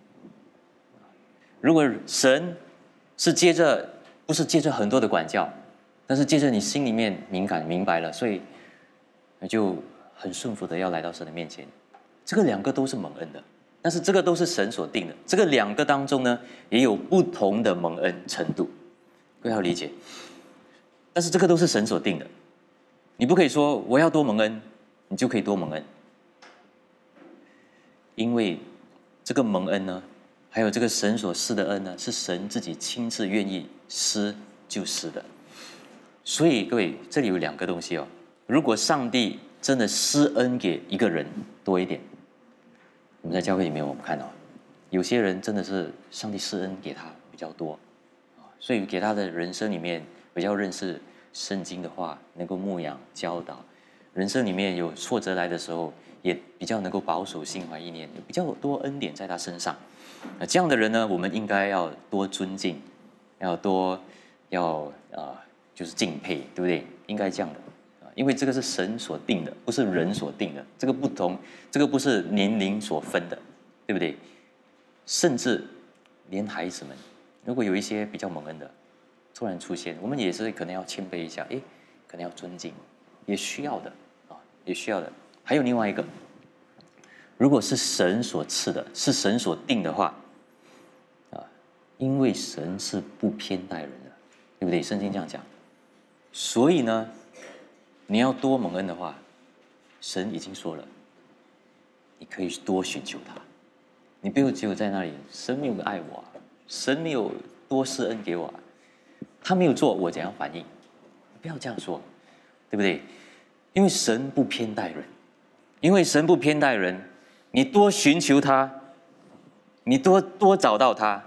如果神是接着不是接着很多的管教，但是接着你心里面敏感明白了，所以就很顺服的要来到神的面前。这个两个都是蒙恩的，但是这个都是神所定的。这个两个当中呢，也有不同的蒙恩程度，各位要理解。但是这个都是神所定的，你不可以说我要多蒙恩，你就可以多蒙恩。因为这个蒙恩呢，还有这个神所施的恩呢，是神自己亲自愿意施就施的。所以各位，这里有两个东西哦。如果上帝真的施恩给一个人多一点，我们在教会里面我们看到，有些人真的是上帝施恩给他比较多，所以给他的人生里面比较认识圣经的话，能够牧养教导，人生里面有挫折来的时候，也比较能够保守心怀意念，有比较多恩典在他身上。那这样的人呢，我们应该要多尊敬，要多要呃，就是敬佩，对不对？应该这样的，因为这个是神所定的，不是人所定的。这个不同，这个不是年龄所分的，对不对？甚至连孩子们，如果有一些比较蒙恩的突然出现，我们也是可能要谦卑一下，诶，可能要尊敬，也需要的啊，也需要的。还有另外一个，如果是神所赐的，是神所定的话，啊，因为神是不偏待人的，对不对？圣经这样讲，所以呢，你要多蒙恩的话，神已经说了，你可以多寻求他，你不要只有在那里，神没有爱我、啊，神没有多施恩给我、啊，他没有做，我怎样反应？不要这样说，对不对？因为神不偏待人。因为神不偏待人，你多寻求他，你多多找到他，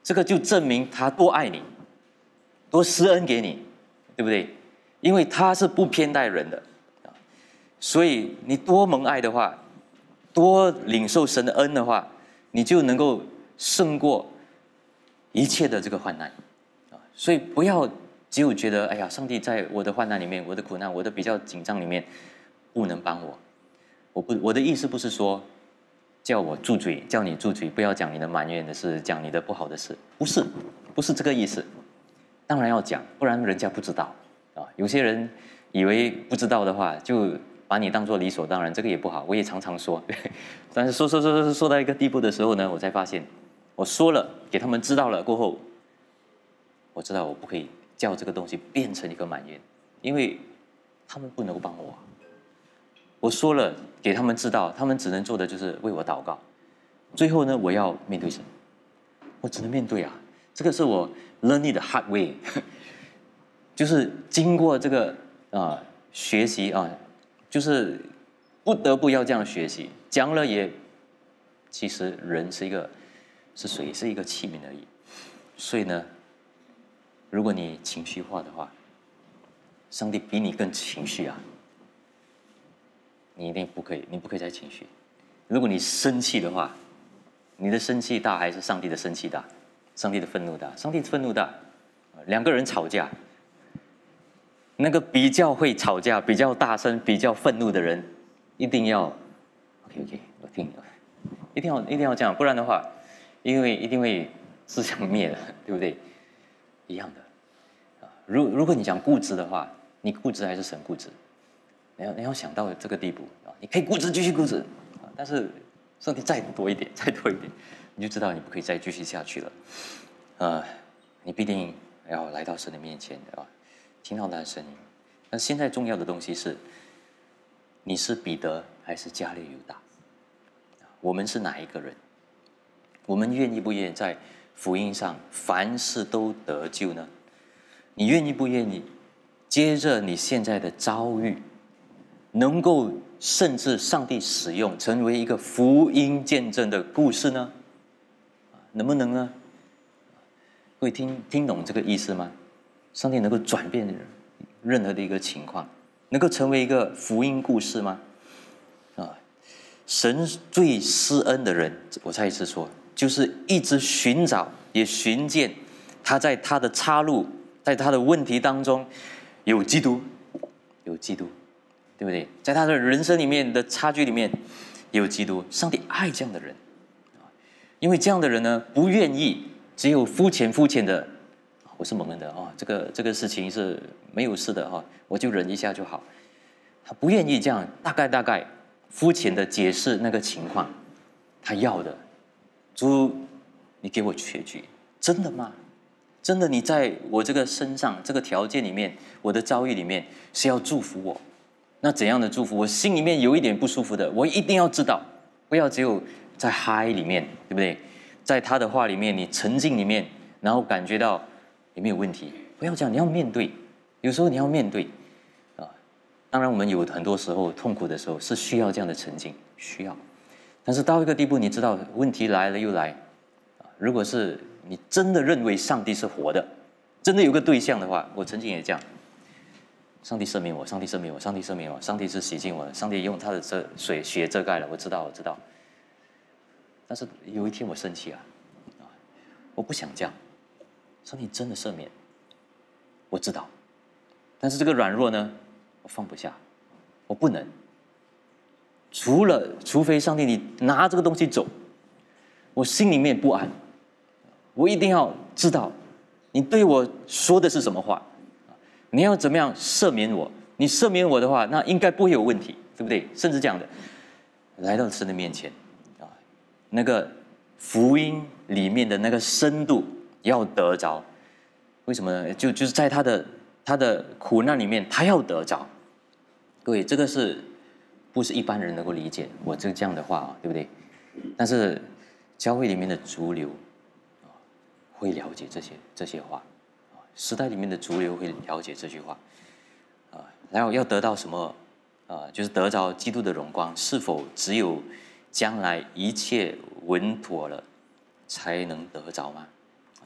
这个就证明他多爱你，多施恩给你，对不对？因为他是不偏待人的，所以你多蒙爱的话，多领受神的恩的话，你就能够胜过一切的这个患难啊！所以不要只有觉得，哎呀，上帝在我的患难里面，我的苦难，我的比较紧张里面不能帮我。我不，我的意思不是说叫我住嘴，叫你住嘴，不要讲你的埋怨的事，讲你的不好的事，不是，不是这个意思。当然要讲，不然人家不知道啊。有些人以为不知道的话，就把你当作理所当然，这个也不好。我也常常说，但是说说说说说到一个地步的时候呢，我才发现，我说了给他们知道了过后，我知道我不可以叫这个东西变成一个埋怨，因为他们不能够帮我。我说了给他们知道，他们只能做的就是为我祷告。最后呢，我要面对神，我只能面对啊。这个是我 learn it the hard way， 就是经过这个啊、呃、学习啊，就是不得不要这样学习。讲了也，其实人是一个是水，是一个器皿而已。所以呢，如果你情绪化的话，上帝比你更情绪啊。你一定不可以，你不可以再情绪。如果你生气的话，你的生气大还是上帝的生气大？上帝的愤怒大？上帝的愤怒大。两个人吵架，那个比较会吵架、比较大声、比较愤怒的人，一定要 OK OK， 我听了，一定要一定要这样，不然的话，因为一定会思想灭了，对不对？一样的。如如果你讲固执的话，你固执还是神固执？你要你要想到这个地步啊，你可以固执继续固执啊，但是上帝再多一点，再多一点，你就知道你不可以再继续下去了。呃，你必定要来到神的面前啊，听到他的声音。但现在重要的东西是，你是彼得还是加略犹大？我们是哪一个人？我们愿意不愿意在福音上凡事都得救呢？你愿意不愿意接着你现在的遭遇，能够甚至上帝使用成为一个福音见证的故事呢？能不能呢？会听听懂这个意思吗？上帝能够转变任何的一个情况，能够成为一个福音故事吗？啊，神最施恩的人，我再一次说，就是一直寻找也寻见他在他的岔路，在他的问题当中有基督，有基督。对不对？在他的人生里面的差距里面，有基督。上帝爱这样的人，因为这样的人呢，不愿意只有肤浅肤浅的，我是蒙恩的啊、哦，这个这个事情是没有事的哈、哦，我就忍一下就好。他不愿意这样大概大概肤浅的解释那个情况，他要的，主，你给我确据，真的吗？真的你在我这个身上这个条件里面，我的遭遇里面是要祝福我？那怎样的祝福？我心里面有一点不舒服的，我一定要知道，不要只有在嗨里面，对不对？在他的话里面，你沉浸里面，然后感觉到有没有问题？不要这样，你要面对。有时候你要面对啊。当然，我们有很多时候痛苦的时候是需要这样的沉浸，需要。但是到一个地步，你知道问题来了又来啊。如果是你真的认为上帝是活的，真的有个对象的话，我曾经也这样。上帝赦免我，上帝赦免我，上帝赦免我，上帝是洗净我的，上帝用他的遮水血遮盖了，我知道，我知道。但是有一天我生气了，啊，我不想这样。上帝真的赦免，我知道，但是这个软弱呢，我放不下，我不能。除了除非上帝你拿这个东西走，我心里面不安，我一定要知道你对我说的是什么话。你要怎么样赦免我？你赦免我的话，那应该不会有问题，对不对？甚至这样的，来到神的面前，啊，那个福音里面的那个深度要得着，为什么呢？就就是在他的他的苦难里面，他要得着。各位，这个是不是一般人能够理解我这这样的话啊？对不对？但是教会里面的主流啊，会了解这些这些话。时代里面的主流会了解这句话，啊，然后要得到什么，啊，就是得着基督的荣光，是否只有将来一切稳妥了才能得着吗？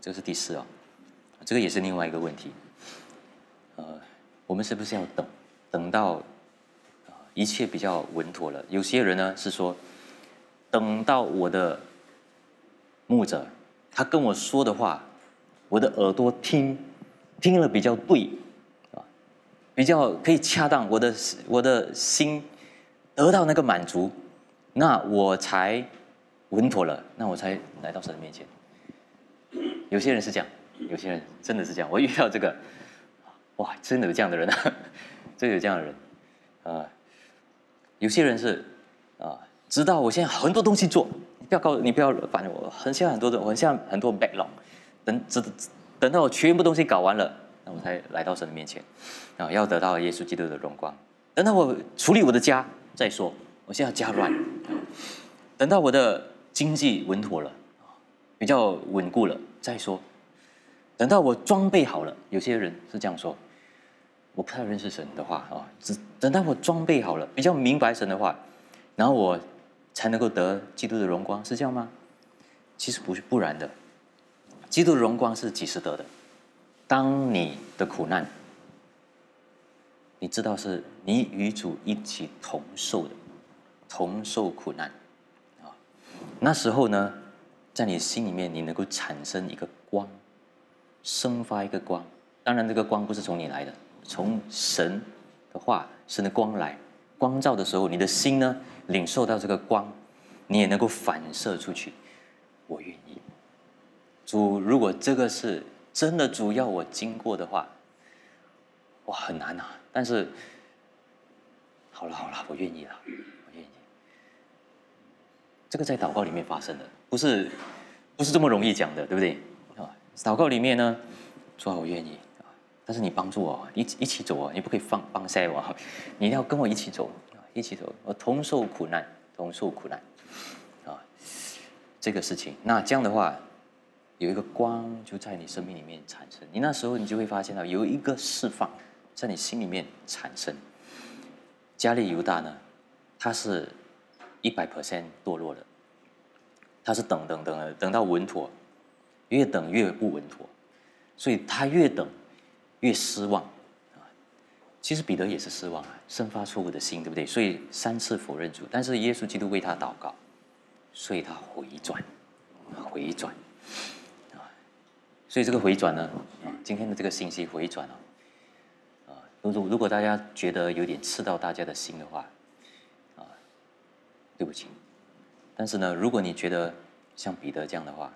这是第四啊，这个也是另外一个问题。呃，我们是不是要等，等到、呃、一切比较稳妥了？有些人呢是说，等到我的牧者他跟我说的话，我的耳朵听听了比较对啊，比较可以恰当，我的我的心得到那个满足，那我才稳妥了，那我才来到神的面前。有些人是这样，有些人真的是这样。我遇到这个，哇，真的有这样的人啊，真的有这样的人。呃，有些人是啊、呃，知道我现在很多东西做，你不要告，你不要烦我，很像很多的，我很像很多 backlog， 等等等到我全部东西搞完了，那我才来到神的面前，啊，要得到耶稣基督的荣光。等到我处理我的家再说，我现在家乱。等到我的经济稳妥了，比较稳固了再说。等到我装备好了，有些人是这样说，我不太认识神的话啊，只等到我装备好了，比较明白神的话，然后我才能够得基督的荣光，是这样吗？其实不是，不然的。基督的荣光是几时得的？当你的苦难，你知道是你与主一起同受的，同受苦难啊。那时候呢，在你心里面，你能够产生一个光，生发一个光。当然，这个光不是从你来的，从神的话、神的光来。光照的时候，你的心呢，领受到这个光，你也能够反射出去。我愿意。主，如果这个是真的主要我经过的话，哇，很难啊。但是，好了好了，我愿意了，我愿意。这个在祷告里面发生的，不是不是这么容易讲的，对不对？啊，祷告里面呢，主啊，我愿意啊，但是你帮助我，一一起走啊，你不可以放放下我，你一定要跟我一起走，一起走，我同受苦难，同受苦难啊，这个事情。那这样的话，有一个光就在你生命里面产生，你那时候你就会发现到有一个释放在你心里面产生。加利犹大呢，他是一百 percent 堕落的，他是等等等等到稳妥，越等越不稳妥，所以他越等越失望啊。其实彼得也是失望啊，生发错误的心，对不对？所以三次否认主，但是耶稣基督为他祷告，所以他回转，回转啊。所以这个回转呢，啊，今天的这个信息回转啊。如如果大家觉得有点刺到大家的心的话，啊，对不起。但是呢，如果你觉得像彼得这样的话，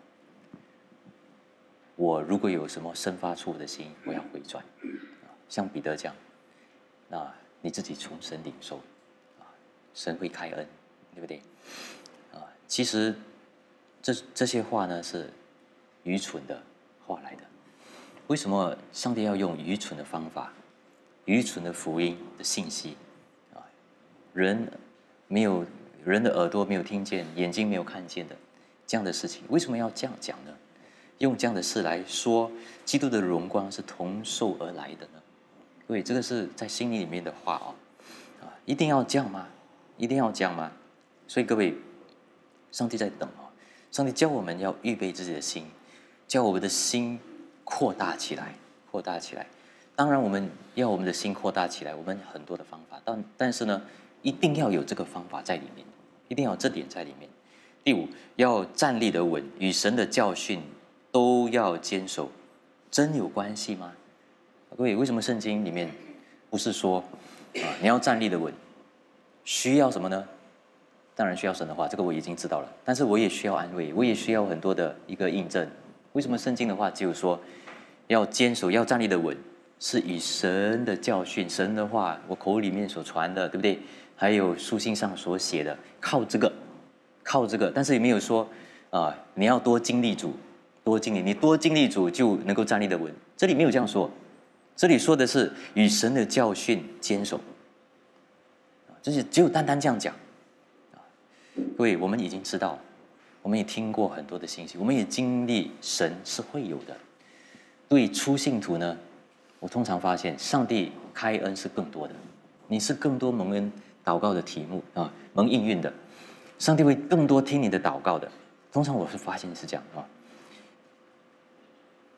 我如果有什么生发错误的心，我要回转，啊，像彼得这样，那你自己从神领受，啊，神会开恩，对不对？啊，其实这这些话呢是愚蠢的话来的。为什么上帝要用愚蠢的方法？愚蠢的福音的信息，啊，人没有人的耳朵没有听见，眼睛没有看见的这样的事情，为什么要这样讲呢？用这样的事来说，基督的荣光是同受而来的呢？各位，这个是在心里面的话啊，啊，一定要这样吗？一定要这样吗？所以各位，上帝在等啊，上帝教我们要预备自己的心，叫我们的心扩大起来，扩大起来。当然，我们要我们的心扩大起来，我们很多的方法，但但是呢，一定要有这个方法在里面，一定要有这点在里面。第五，要站立得稳，与神的教训都要坚守，真有关系吗？各位，为什么圣经里面不是说啊，你要站立得稳，需要什么呢？当然需要神的话，这个我已经知道了，但是我也需要安慰，我也需要很多的一个印证。为什么圣经的话只有说要坚守，要站立得稳？是以神的教训、神的话，我口里面所传的，对不对？还有书信上所写的，靠这个，靠这个。但是也没有说啊、呃，你要多经历主，多经历，你多经历主就能够站立得稳。这里没有这样说，这里说的是与神的教训坚守，就是只有单单这样讲。各位，我们已经知道，我们也听过很多的信息，我们也经历神是会有的。对初信徒呢？我通常发现，上帝开恩是更多的，你是更多蒙恩祷告的题目啊，蒙应运的，上帝会更多听你的祷告的。通常我是发现是这样啊。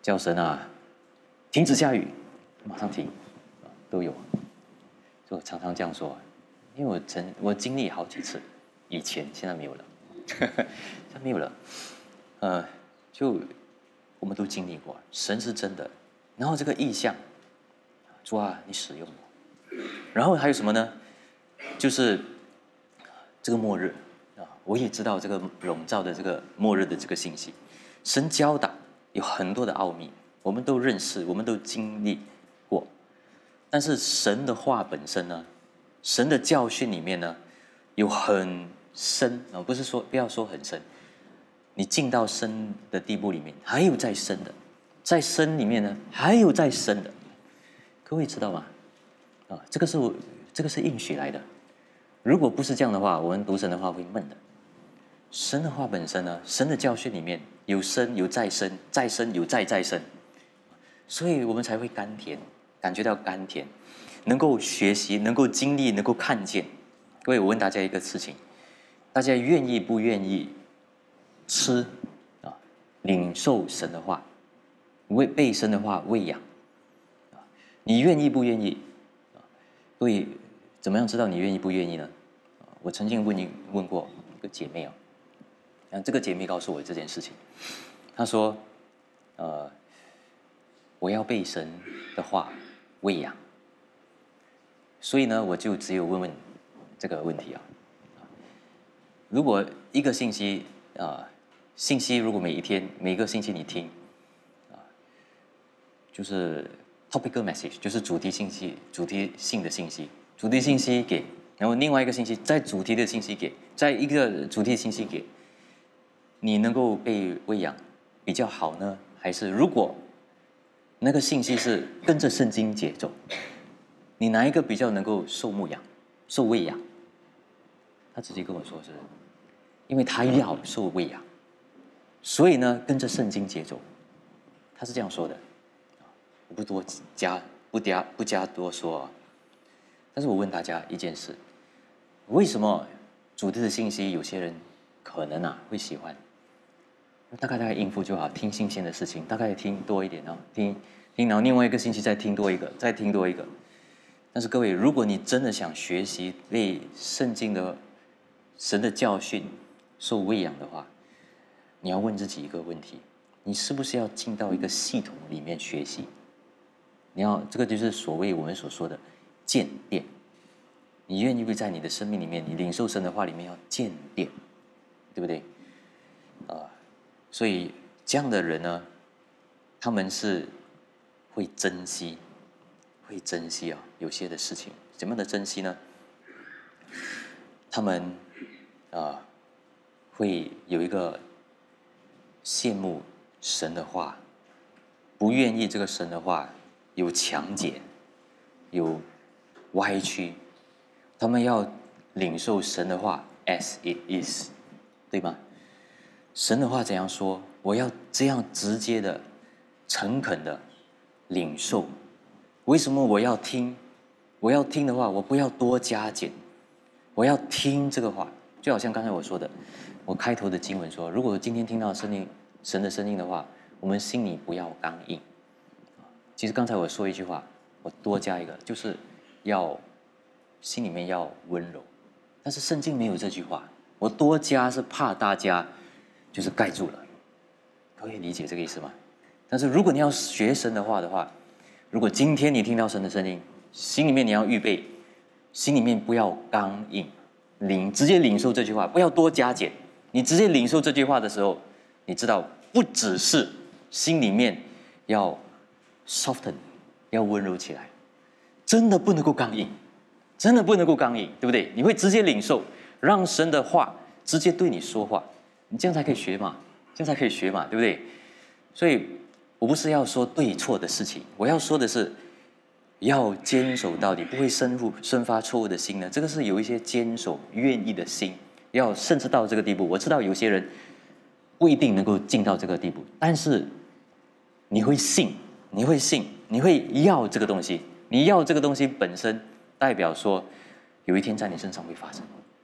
叫神啊，停止下雨，马上停，都有。就我常常这样说，因为我曾我经历好几次，以前现在没有了，现在没有了。呃，就我们都经历过，神是真的，然后这个意象，主啊，你使用我，然后还有什么呢？就是这个末日啊，我也知道这个笼罩的这个末日的这个信息，神教导有很多的奥秘，我们都认识，我们都经历过，但是神的话本身呢，神的教训里面呢，有很深啊，不是说不要说很深，你进到深的地步里面，还有再深的，在深里面呢，还有再深的，各位知道吗？啊，这个是我这个是应许来的。如果不是这样的话，我们读神的话会闷的。神的话本身呢，神的教训里面有深有再深，再深有再再深，所以我们才会甘甜，感觉到甘甜，能够学习，能够经历，能够看见。各位，我问大家一个事情：大家愿意不愿意吃啊，领受神的话，为被神的话喂养啊？你愿意不愿意？啊，各位。怎么样知道你愿意不愿意呢？我曾经问一问过一个姐妹啊，然后这个姐妹告诉我这件事情，她说：“呃，我要被神的话喂养，所以呢，我就只有问问这个问题啊。如果一个信息啊、呃，信息如果每一天每个星期你听啊、呃，就是 topical message， 就是主题信息、主题性的信息。”主题信息给，然后另外一个信息再主题的信息给，再一个主题信息给，你能够被喂养比较好呢？还是如果那个信息是跟着圣经节奏，你哪一个比较能够受牧养、受喂养？他直接跟我说是，因为他要受喂养，所以呢跟着圣经节奏，他是这样说的，我不多加不加不加多说啊。但是我问大家一件事：为什么主题的信息有些人可能啊会喜欢？大概大概应付就好，听新鲜的事情，大概听多一点啊，听听，然后另外一个星期再听多一个，再听多一个。但是各位，如果你真的想学习被圣经的神的教训受喂养的话，你要问自己一个问题：你是不是要进到一个系统里面学习？你要这个就是所谓我们所说的建殿，你愿意不在你的生命里面，你领受神的话里面要建殿，对不对？啊、呃，所以这样的人呢，他们是会珍惜，会珍惜啊，有些的事情，怎么样的珍惜呢？他们啊、呃，会有一个羡慕神的话，不愿意这个神的话有强解，有歪曲，他们要领受神的话 as it is， 对吗？神的话怎样说，我要这样直接的、诚恳的领受。为什么我要听？我要听的话，我不要多加减，我要听这个话。就好像刚才我说的，我开头的经文说，如果今天听到声音、神的声音的话，我们心里不要刚硬。其实刚才我说一句话，我多加一个，就是要心里面要温柔。但是圣经没有这句话，我多加是怕大家就是盖住了，可以理解这个意思吗？但是如果你要学神的话的话，如果今天你听到神的声音，心里面你要预备，心里面不要刚硬，领直接领受这句话，不要多加减。你直接领受这句话的时候，你知道不只是心里面要 soften， 要温柔起来，真的不能够刚硬，真的不能够刚硬，对不对？你会直接领受，让神的话直接对你说话，你这样才可以学嘛，这样才可以学嘛，对不对？所以我不是要说对错的事情，我要说的是要坚守到底，不会生出生发错误的心呢。这个是有一些坚守愿意的心，要甚至到这个地步。我知道有些人不一定能够进到这个地步，但是你会信，你会信，你会要这个东西，你要这个东西本身代表说有一天在你身上会发生。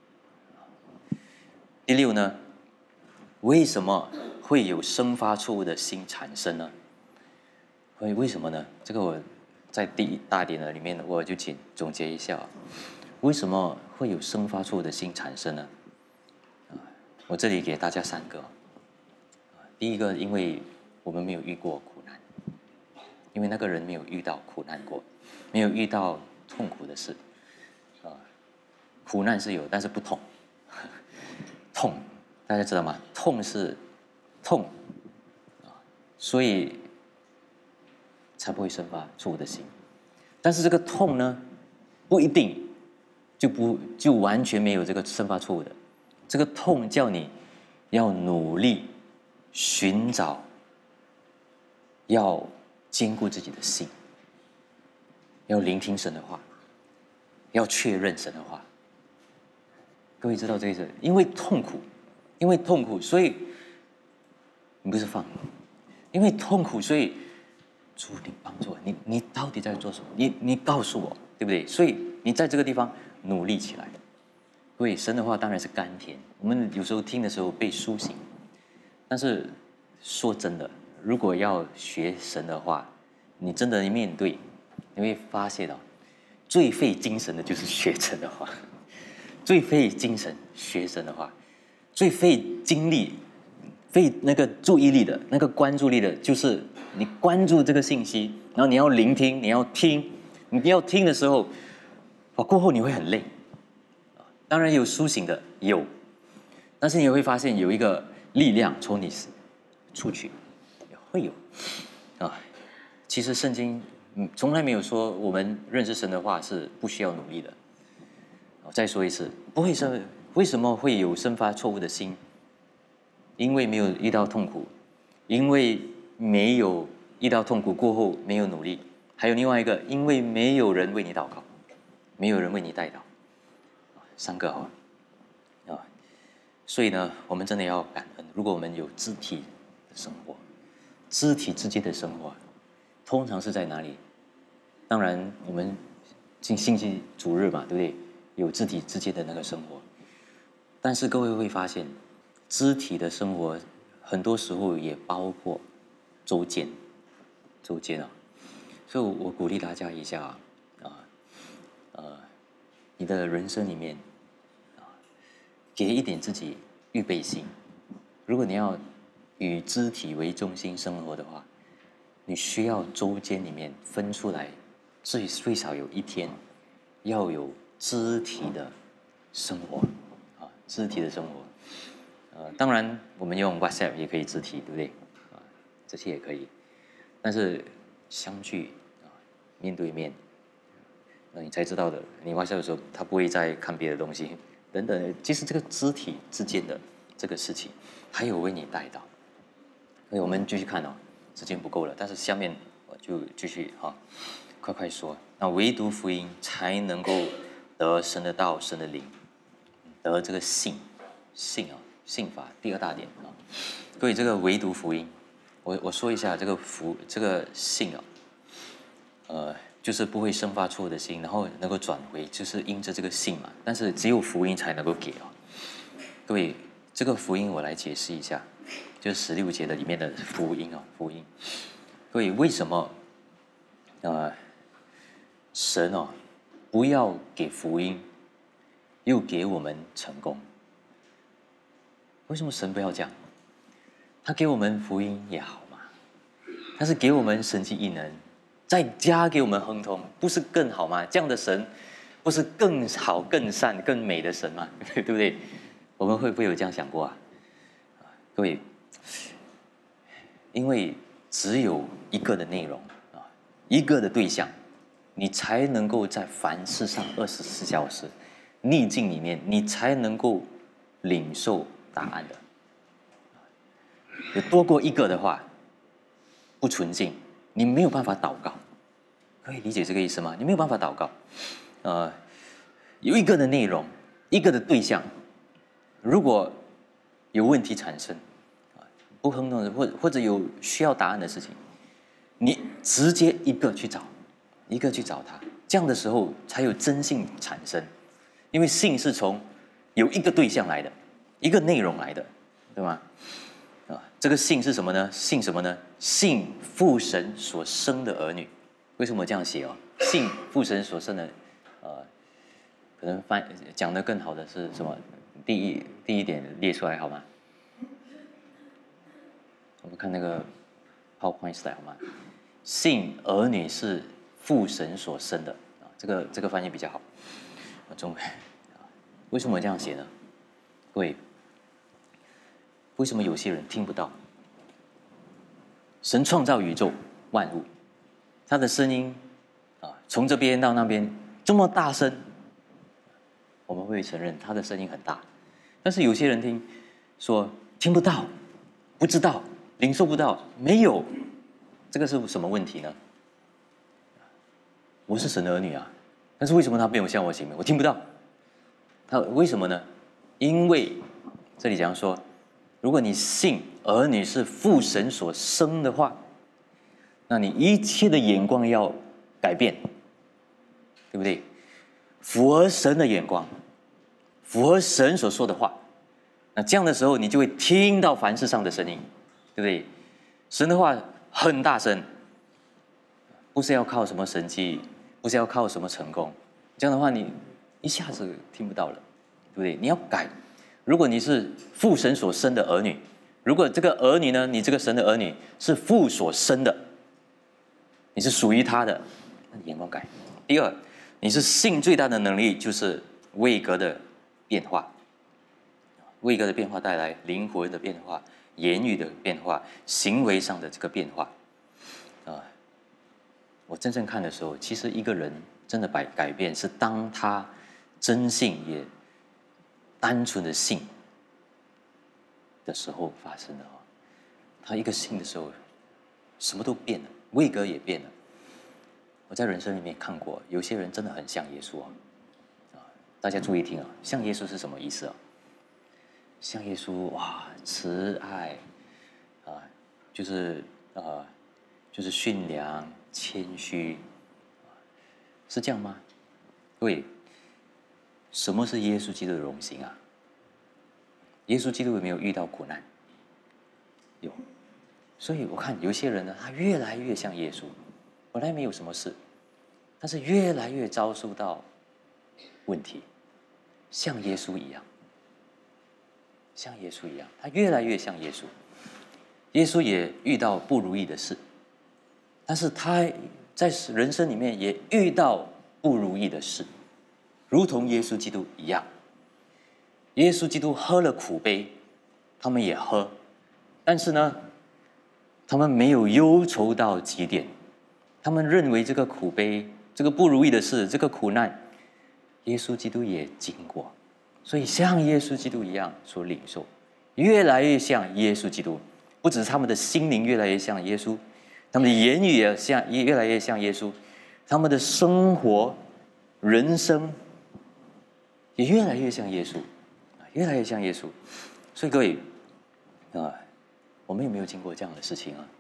第六呢，为什么会有生发错误的心产生呢？ 为为什么呢？这个我在第一大点的里面，我就请总结一下，为什么会有生发错误的心产生呢？我这里给大家三个。第一个，因为我们没有遇过苦难，因为那个人没有遇到苦难过，没有遇到痛苦的事。啊，苦难是有，但是不痛。痛，大家知道吗？痛是痛啊，所以才不会生发错误的心。但是这个痛呢，不一定就不就完全没有这个生发错误的。这个痛叫你要努力寻找，要兼顾自己的心，要聆听神的话，要确认神的话。各位知道这个意思？因为痛苦，因为痛苦，所以你不是放，因为痛苦，所以主，你帮助我，你你到底在做什么？你你告诉我，对不对？所以你在这个地方努力起来。各位，神的话当然是甘甜，我们有时候听的时候被苏醒，但是说真的，如果要学神的话，你真的面对，你会发现哦，最费精神的就是学神的话。最费精神学神的话，最费精力、费那个注意力的、那个关注力的，就是你关注这个信息，然后你要聆听，你要听，你要听的时候，哇，过后你会很累。当然有苏醒的有，但是你会发现有一个力量从你出去，会有啊。其实圣经嗯从来没有说我们认识神的话是不需要努力的。再说一次，不会生，为什么会有生发错误的心？因为没有遇到痛苦，因为没有遇到痛苦过后没有努力，还有另外一个，因为没有人为你祷告，没有人为你代祷，三个哈啊，所以呢，我们真的要感恩。如果我们有肢体的生活，肢体之间的生活，通常是在哪里？当然，我们星星期主日嘛，对不对？有肢体之间的那个生活，但是各位会发现，肢体的生活很多时候也包括周间，周间啊，所以我鼓励大家一下啊，啊，呃，你的人生里面啊，给一点自己预备心。如果你要以肢体为中心生活的话，你需要周间里面分出来，最最少有一天要有肢体的生活，啊，肢体的生活，呃，当然我们用 WhatsApp 也可以肢体，对不对？啊，这些也可以，但是相聚啊，面对面，那你才知道的。你 WhatsApp 的时候，他不会再看别的东西，等等。其实这个肢体之间的这个事情，还有为你带到。所以我们继续看哦，时间不够了，但是下面我就继续哈，快快说。那唯独福音才能够得神的道、神的灵，得这个信，信啊，信法。第二大点啊，所以这个唯独福音，我我说一下这个福，这个信啊，呃，就是不会生发错误的心，然后能够转回，就是因着这个信嘛。但是只有福音才能够给啊。各位，这个福音我来解释一下，就是十六节的里面的福音啊，福音。各位，为什么呃神哦不要给福音，又给我们成功？为什么神不要这样？他给我们福音也好嘛，他是给我们神迹异能，再加给我们亨通，不是更好吗？这样的神不是更好、更善、更美的神吗？对不对？我们会不会有这样想过啊？各位，因为只有一个的内容啊，一个的对象，你才能够在凡事上二十四小时逆境里面，你才能够领受答案的。有多过一个的话，不纯净，你没有办法祷告。可以理解这个意思吗？你没有办法祷告。呃，有一个的内容，一个的对象，如果有问题产生，不亨通的，或或者有需要答案的事情，你直接一个去找，一个去找他，这样的时候才有真信产生。因为信是从有一个对象来的，一个内容来的，对吗？啊， 这个信是什么呢？信什么呢？信父神所生的儿女。为什么这样写哦？信父神所生的，呃，可能翻讲的更好的是什么？第一第一点列出来好吗？我们看那个 PowerPoint slide 好吗？信儿女是父神所生的啊，这个这个翻译比较好。中文为什么这样写呢？各位，为什么有些人听不到？神创造宇宙万物，他的声音啊，从这边到那边这么大声，我们会承认他的声音很大。但是有些人听说听不到，不知道，领受不到，没有，这个是什么问题呢？我是神的儿女啊，但是为什么他没有向我显明？我听不到，他为什么呢？因为这里讲说，如果你信儿女是父神所生的话，那你一切的眼光要改变，对不对？符合神的眼光，符合神所说的话。那这样的时候，你就会听到凡事上的声音，对不对？神的话很大声，不是要靠什么神迹，不是要靠什么成功，这样的话你一下子听不到了，对不对？你要改。如果你是父神所生的儿女，如果这个儿女呢，你这个神的儿女是父所生的，你是属于他的，那你眼光改。第二，你是信最大的能力就是位格的变化，位格的变化带来灵魂的变化、言语的变化、行为上的这个变化。啊，我真正看的时候，其实一个人真的改改变是当他真信也单纯的信的时候发生的。他一个信的时候，什么都变了，位格也变了。我在人生里面看过，有些人真的很像耶稣啊！啊，大家注意听啊，像耶稣是什么意思啊？像耶稣哇，慈爱啊，就是啊，就是驯良、谦虚，是这样吗？对，什么是耶稣基督的荣行啊？耶稣基督有没有遇到苦难？有，所以我看有些人呢，他越来越像耶稣，本来没有什么事，但是越来越遭受到问题，像耶稣一样，像耶稣一样，他越来越像耶稣。耶稣也遇到不如意的事，但是他在人生里面也遇到不如意的事，如同耶稣基督一样。耶稣基督喝了苦杯，他们也喝，但是呢，他们没有忧愁到极点，他们认为这个苦杯、这个不如意的事、这个苦难，耶稣基督也经过，所以像耶稣基督一样所领受，越来越像耶稣基督。不只是他们的心灵越来越像耶稣，他们的言语也像越来越像耶稣，他们的生活、人生也越来越像耶稣，越来越像耶稣。所以各位啊，我们有没有经过这样的事情啊？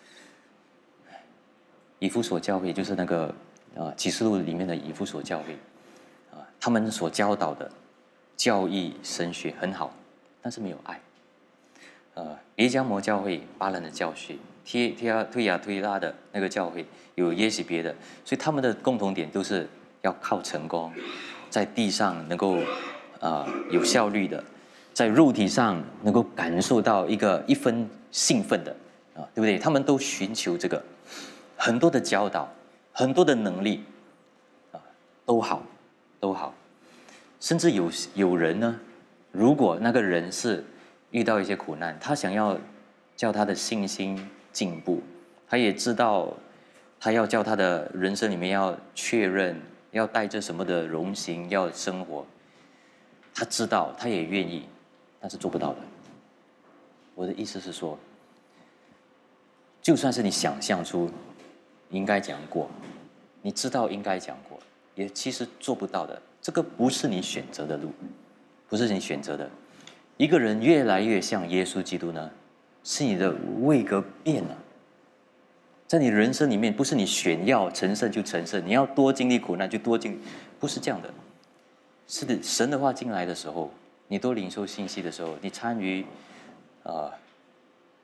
以弗所教会就是那个啊启示录里面的以弗所教会啊，他们所教导的教义神学很好，但是没有爱。呃，别迦摩教会巴兰的教训，贴贴亚推亚推拉的那个教会有耶洗别的，所以他们的共同点都是要靠成功，在地上能够啊、呃、有效率的，在肉体上能够感受到一个一分兴奋的啊，对不对？他们都寻求这个，很多的教导，很多的能力啊，都好，都好，甚至有有人呢，如果那个人是遇到一些苦难，他想要叫他的信心进步，他也知道他要叫他的人生里面要确认，要带着什么的荣行要生活，他知道，他也愿意，但是做不到的。我的意思是说，就算是你想象出应该讲过，你知道应该讲过，也其实做不到的。这个不是你选择的路，不是你选择的。一个人越来越像耶稣基督呢，是你的位格变了。在你人生里面，不是你选要成圣就成圣，你要多经历苦难就多经历，不是这样的。是的，神的话进来的时候，你多领受信息的时候，你参与，呃，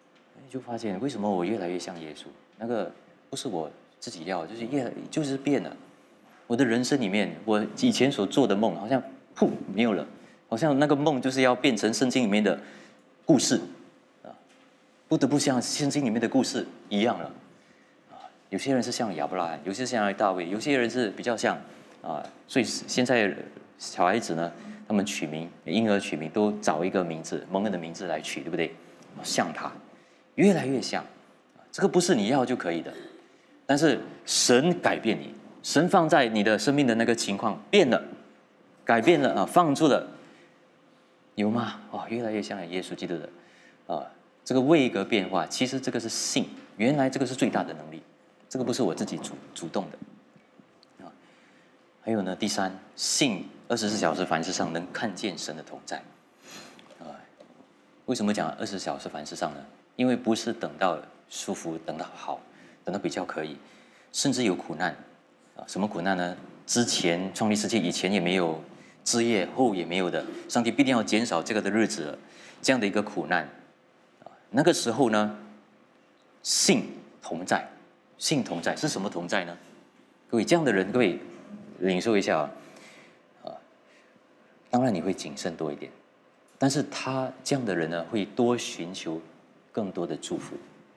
就发现为什么我越来越像耶稣？那个不是我自己要，就是越就是变了。我的人生里面，我以前所做的梦，好像噗没有了，好像那个梦就是要变成圣经里面的故事啊，不得不像圣经里面的故事一样了啊。有些人是像亚伯拉罕，有些像大卫，有些人是比较像啊。所以现在小孩子呢，他们取名婴儿取名都找一个名字蒙恩的名字来取，对不对？像他，越来越像。这个不是你要就可以的，但是神改变你。神放在你的生命的那个情况变了，改变了啊，放住了，有吗？哦，越来越像耶稣基督的啊，这个位格变化，其实这个是信，原来这个是最大的能力，这个不是我自己主主动的啊。还有呢，第三，信二十四小时凡事上能看见神的同在啊。为什么讲二十四小时凡事上呢？因为不是等到舒服，等到好，等到比较可以，甚至有苦难。什么苦难呢？之前创立世界以前也没有，之业后也没有的，上帝必定要减少这个的日子，这样的一个苦难，啊，那个时候呢，信同在，信同在是什么同在呢？各位这样的人，各位领受一下啊，啊，当然你会谨慎多一点，但是他这样的人呢，会多寻求更多的祝福，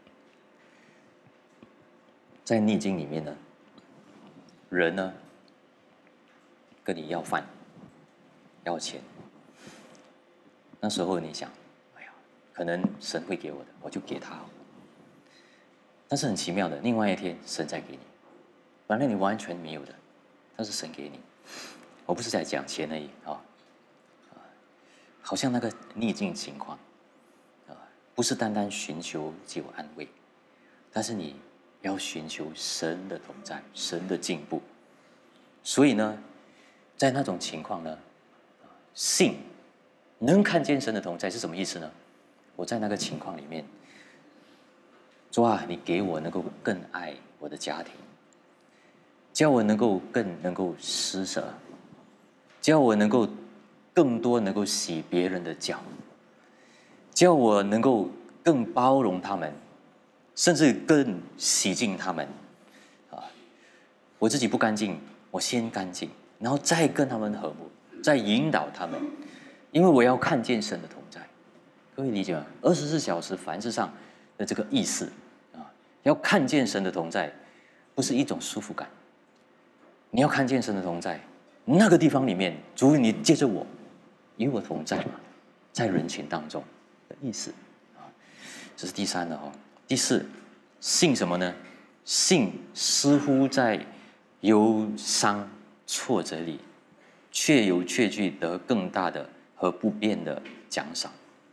在逆境里面呢。人呢，跟你要饭，要钱，那时候你想，哎呀，可能神会给我的，我就给他。但是很奇妙的，另外一天神再给你，本来你完全没有的，但是神给你。我不是在讲钱而已啊，啊，好像那个逆境情况，啊，不是单单寻求只有安慰，但是你。要寻求神的同在，神的进步。所以呢，在那种情况呢，信能看见神的同在是什么意思呢？我在那个情况里面，主啊，你给我能够更爱我的家庭，叫我能够更能够施舍，叫我能够更多能够洗别人的脚，叫我能够更包容他们。甚至更洗净他们，啊！我自己不干净，我先干净，然后再跟他们和睦，再引导他们，因为我要看见神的同在。各位理解吗？二十四小时凡事上的这个意思啊，要看见神的同在，不是一种舒服感。你要看见神的同在，那个地方里面，主你借着我，与我同在嘛，在人群当中的意思啊，这是第三的哦。第四，信什么呢？信似乎在忧伤挫折里，却有确据得更大的和不变的奖赏。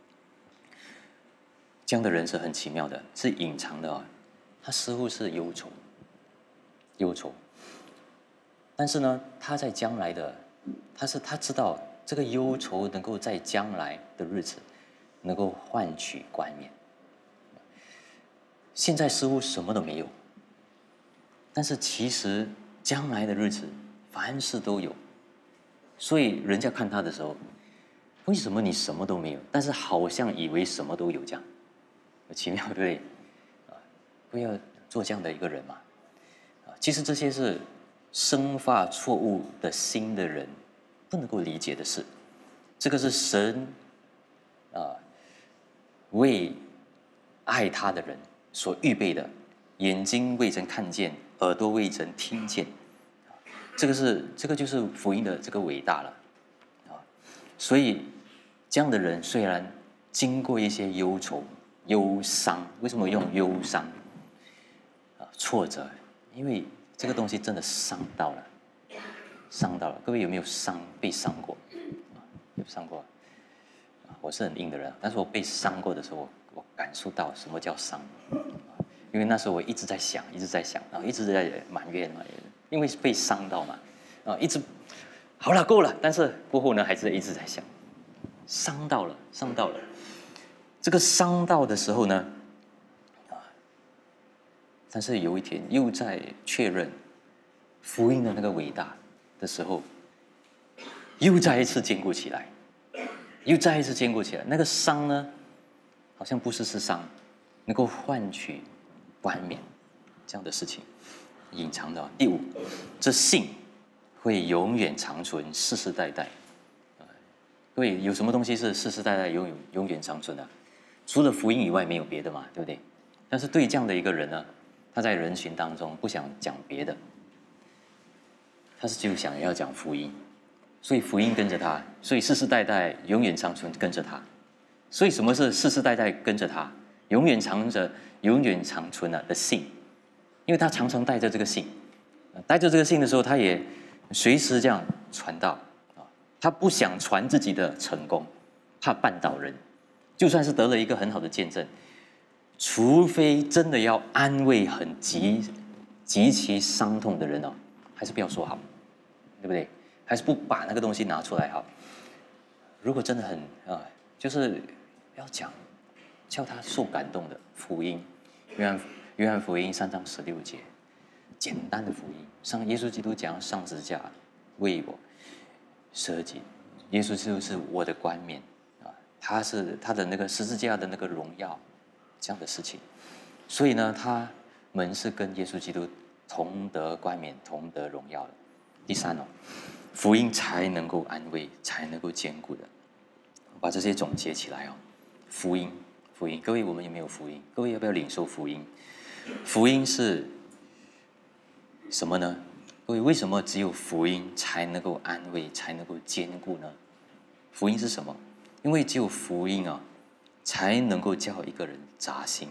这样的人是很奇妙的，是隐藏的啊、哦，他似乎是忧愁，忧愁，但是呢，他在将来的，他是他知道这个忧愁能够在将来的日子能够换取冠冕。现在似乎什么都没有，但是其实将来的日子凡事都有，所以人家看他的时候，为什么你什么都没有，但是好像以为什么都有这样，奇妙对不对？啊，不要做这样的一个人嘛！啊，其实这些是生发错误的心的人不能够理解的事，这个是神啊为爱他的人所预备的，眼睛未曾看见，耳朵未曾听见，这个是这个就是福音的这个伟大了啊！所以这样的人虽然经过一些忧愁、忧伤，为什么用忧伤啊？挫折，因为这个东西真的伤到了，伤到了。各位有没有伤被伤过？有伤过？我是很硬的人，但是我被伤过的时候，我我感受到什么叫伤。因为那时候我一直在想，一直在想，然后一直在埋怨嘛，因为被伤到嘛，啊，一直好了够了，但是过后呢，还是一直在想，伤到了，伤到了。这个伤到的时候呢，啊，但是有一天又在确认福音的那个伟大的时候，又再一次坚固起来，又再一次坚固起来。那个伤呢，好像不是是伤。 能够换取冠冕这样的事情，隐藏的。第五，这信会永远长存，世世代代。各位，有什么东西是世世代代永永永远长存的？除了福音以外，没有别的嘛，对不对？但是对这样的一个人呢，他在人群当中不想讲别的，他是就想要讲福音，所以福音跟着他，所以世世代代永远长存跟着他。所以什么是世世代代跟着他，永远长着、永远长存了的信？因为他常常带着这个信，带着这个信的时候，他也随时这样传道啊。他不想传自己的成功，怕绊倒人。就算是得了一个很好的见证，除非真的要安慰很极极其伤痛的人哦，还是不要说好，对不对？还是不把那个东西拿出来好。如果真的很啊，就是要讲叫他受感动的福音，约翰约翰福音三章十六节，简单的福音，上耶稣基督讲上十字架为我舍己，耶稣就是我的冠冕啊，他是他的那个十字架的那个荣耀，这样的事情。所以呢，他们是跟耶稣基督同得冠冕、同得荣耀的。第三哦，福音才能够安慰，才能够坚固的。把这些总结起来哦，福音，福音，各位，我们有没有福音？各位要不要领受福音？福音是什么呢？各位，为什么只有福音才能够安慰，才能够坚固呢？福音是什么？因为只有福音啊，才能够叫一个人扎心。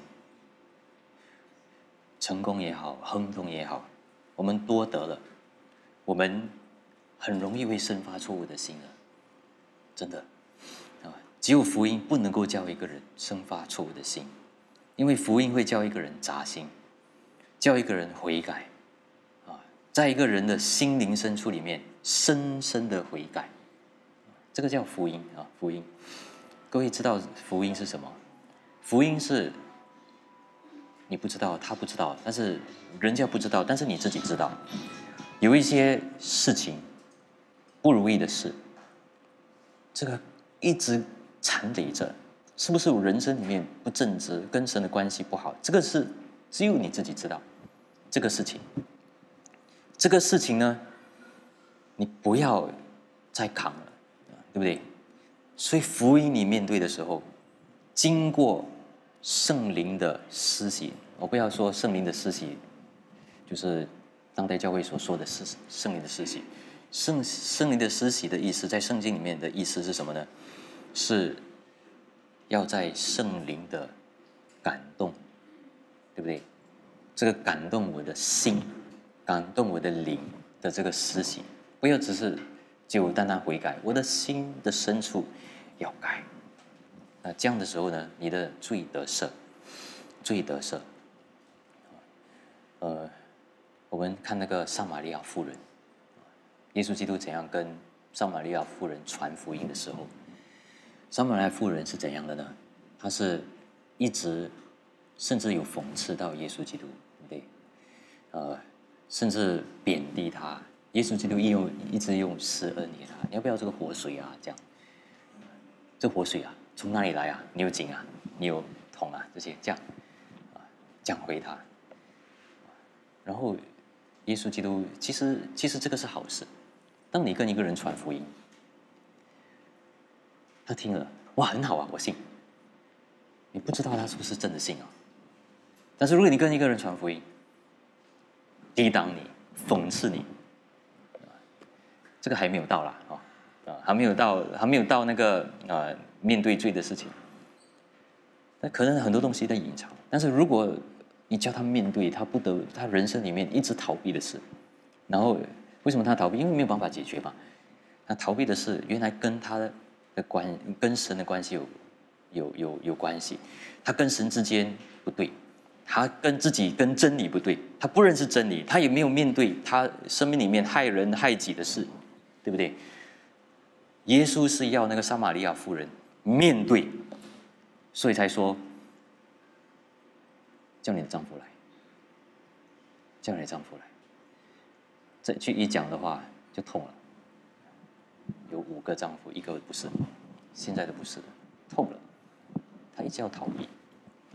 成功也好，亨通也好，我们多得了，我们很容易会生发错误的心了，真的啊！只有福音不能够叫一个人生发错误的心，因为福音会叫一个人扎心，叫一个人悔改啊，在一个人的心灵深处里面深深的悔改，这个叫福音啊！福音，各位知道福音是什么？福音是你不知道，他不知道，但是人家不知道，但是你自己知道，有一些事情不如意的事，这个一直缠累着，是不是我人生里面不正直，跟神的关系不好？这个是只有你自己知道这个事情。这个事情呢，你不要再扛了，对不对？所以福音你面对的时候，经过圣灵的施洗，我不要说圣灵的施洗，就是当代教会所说的是圣灵的施洗。圣圣灵的施洗的意思，在圣经里面的意思是什么呢？是要在圣灵的感动，对不对？这个感动我的心，感动我的灵的这个施洗，不要只是就单单悔改，我的心的深处要改。那这样的时候呢，你的罪得赦，罪得赦。呃，我们看那个撒玛利亚妇人，耶稣基督怎样跟撒玛利亚妇人传福音的时候，撒玛利亚妇人是怎样的呢？她是一直甚至有讽刺到耶稣基督，对不对？呃，甚至贬低他。耶稣基督一用一直用施恩给他，你要不要这个活水啊？这样，这活水啊，从哪里来啊？你有井啊？你有桶啊？这些这样啊，讲回他。然后，耶稣基督其实其实这个是好事。当你跟一个人传福音，他听了，哇，很好啊，我信。你不知道他是不是真的信啊？但是如果你跟一个人传福音，抵挡你、讽刺你，这个还没有到啦，啊、哦，还没有到，还没有到那个呃面对罪的事情。那可能很多东西在隐藏，但是如果你叫他面对他不得他人生里面一直逃避的事，然后为什么他逃避？因为没有办法解决嘛。他逃避的事原来跟他的关跟神的关系有有有有关系，他跟神之间不对，他跟自己跟真理不对，他不认识真理，他也没有面对他生命里面害人害己的事，对不对？耶稣是要那个撒玛利亚妇人面对，所以才说叫你的丈夫来，叫你的丈夫来。这句一讲的话就痛了。有五个丈夫，一个不是，现在的不是，痛了。他一直要逃避，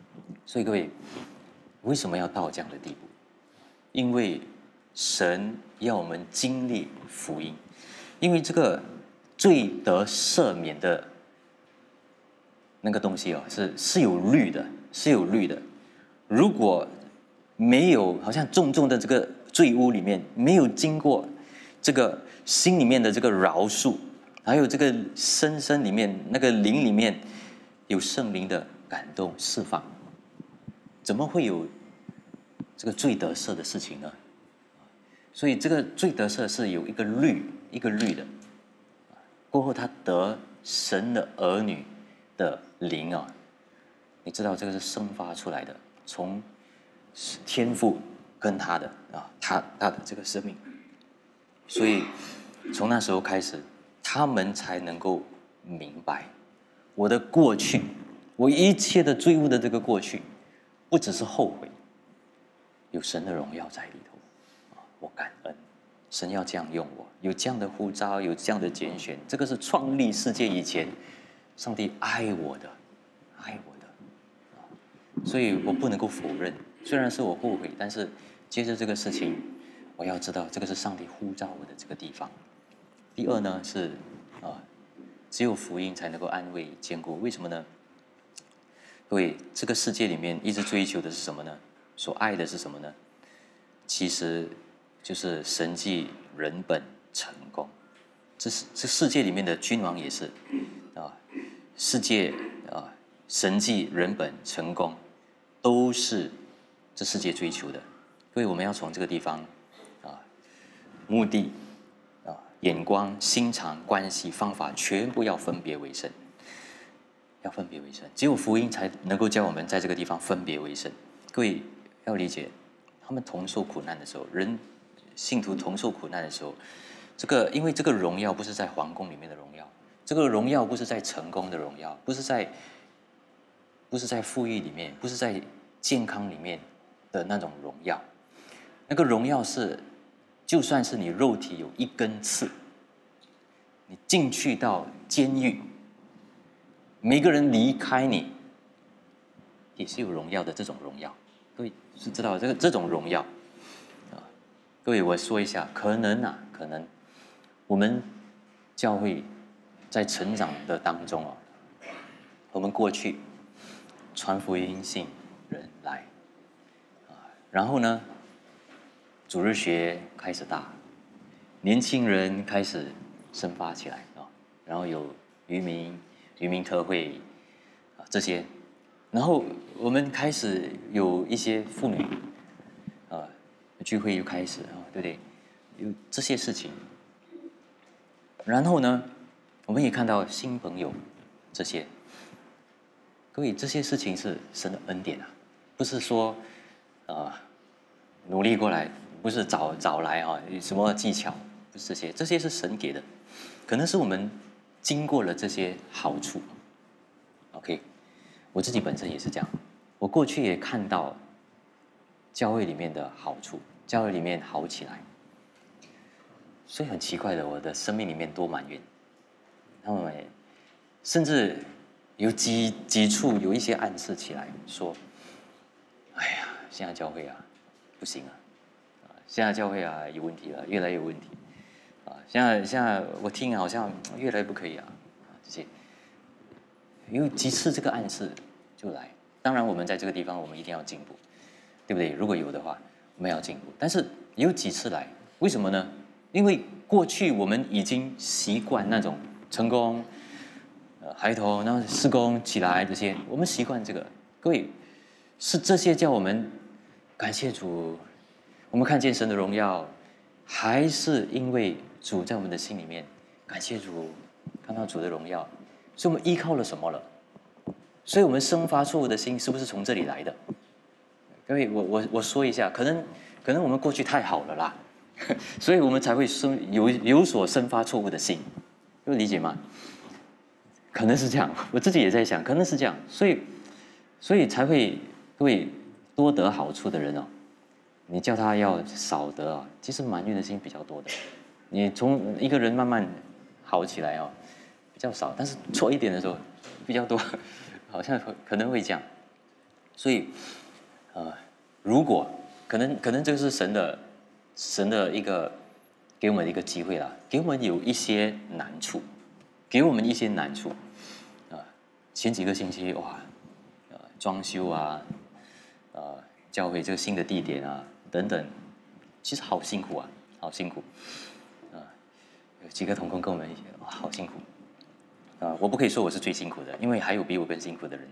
所以各位，为什么要到这样的地步？因为神要我们经历福音，因为这个罪得赦免的那个东西哦，是是有律的，是有律的。如果没有好像重重的这个罪污里面，没有经过这个心里面的这个饶恕，还有这个深深里面那个灵里面有圣灵的感动释放，怎么会有这个罪得赦的事情呢？所以这个罪得赦是有一个律，一个律的。过后他得神的儿女的灵啊，你知道这个是生发出来的，从天父跟他的啊，他他的这个生命。所以从那时候开始，他们才能够明白我的过去，我一切的罪恶的这个过去，不只是后悔，有神的荣耀在里头啊，我感恩。神要这样用我，有这样的呼召，有这样的拣选，这个是创立世界以前，上帝爱我的，爱我的，所以我不能够否认。虽然是我后悔，但是接着这个事情，我要知道这个是上帝呼召我的这个地方。第二呢是啊，只有福音才能够安慰坚固。为什么呢？各位，这个世界里面一直追求的是什么呢？所爱的是什么呢？其实就是神迹、人本、成功。这是这世界里面的君王也是啊，世界啊，神迹、人本、成功，都是这世界追求的。所以我们要从这个地方啊，目的啊、眼光、心肠、关系、方法，全部要分别为圣，要分别为圣。只有福音才能够教我们在这个地方分别为圣。各位要理解，他们同受苦难的时候，人信徒同受苦难的时候，这个因为这个荣耀不是在皇宫里面的荣耀，这个荣耀不是在成功的荣耀，不是在不是在富裕里面，不是在健康里面的那种荣耀。那个荣耀是，就算是你肉体有一根刺，你进去到监狱，每个人离开你，也是有荣耀的。这种荣耀，各位是知道这个这种荣耀啊。各位，我说一下，可能啊，可能我们教会在成长的当中啊，我们过去传福音信人来啊，然后呢，主日学开始大，年轻人开始生发起来啊，然后有渔民渔民特会啊这些，然后我们开始有一些妇女啊聚会又开始啊，对不对？有这些事情，然后呢，我们也看到新朋友这些，各位这些事情是神的恩典啊，不是说啊努力过来。不是找找来啊，什么技巧？不是这些，这些是神给的，可能是我们经过了这些好处。OK， 我自己本身也是这样，我过去也看到教会里面的好处，教会里面好起来，所以很奇怪的，我的生命里面多埋怨，他们甚至有几几处有一些暗示起来说：“哎呀，现在教会啊，不行啊。”现在教会啊有问题了，越来越有问题，啊，现在现在我听好像越来越不可以啊，这些有几次这个暗示就来。当然，我们在这个地方我们一定要进步，对不对？如果有的话，我们要进步。但是有几次来，为什么呢？因为过去我们已经习惯那种成功，呃，孩童，然后施工起来这些，我们习惯这个。各位，是这些叫我们感谢主。我们看见神的荣耀，还是因为主在我们的心里面，感谢主，看到主的荣耀，所以我们依靠了什么了？所以我们生发错误的心，是不是从这里来的？各位，我我我说一下，可能可能我们过去太好了啦，所以我们才会生有有所生发错误的心，有理解吗？可能是这样，我自己也在想，可能是这样，所以所以才会各位多得好处的人哦。你叫他要少得啊，其实埋怨的心比较多的。你从一个人慢慢好起来哦，比较少，但是错一点的时候比较多，好像可能会这样。 所以，呃，如果可能，可能这个是神的神的一个给我们的一个机会啦，给我们有一些难处，给我们一些难处。啊、呃，前几个星期哇，呃，装修啊，呃，教会这个新的地点啊，等等，其实好辛苦啊，好辛苦。啊、呃，有几个同工跟我们一起，哇，好辛苦。啊、呃，我不可以说我是最辛苦的，因为还有比我更辛苦的人。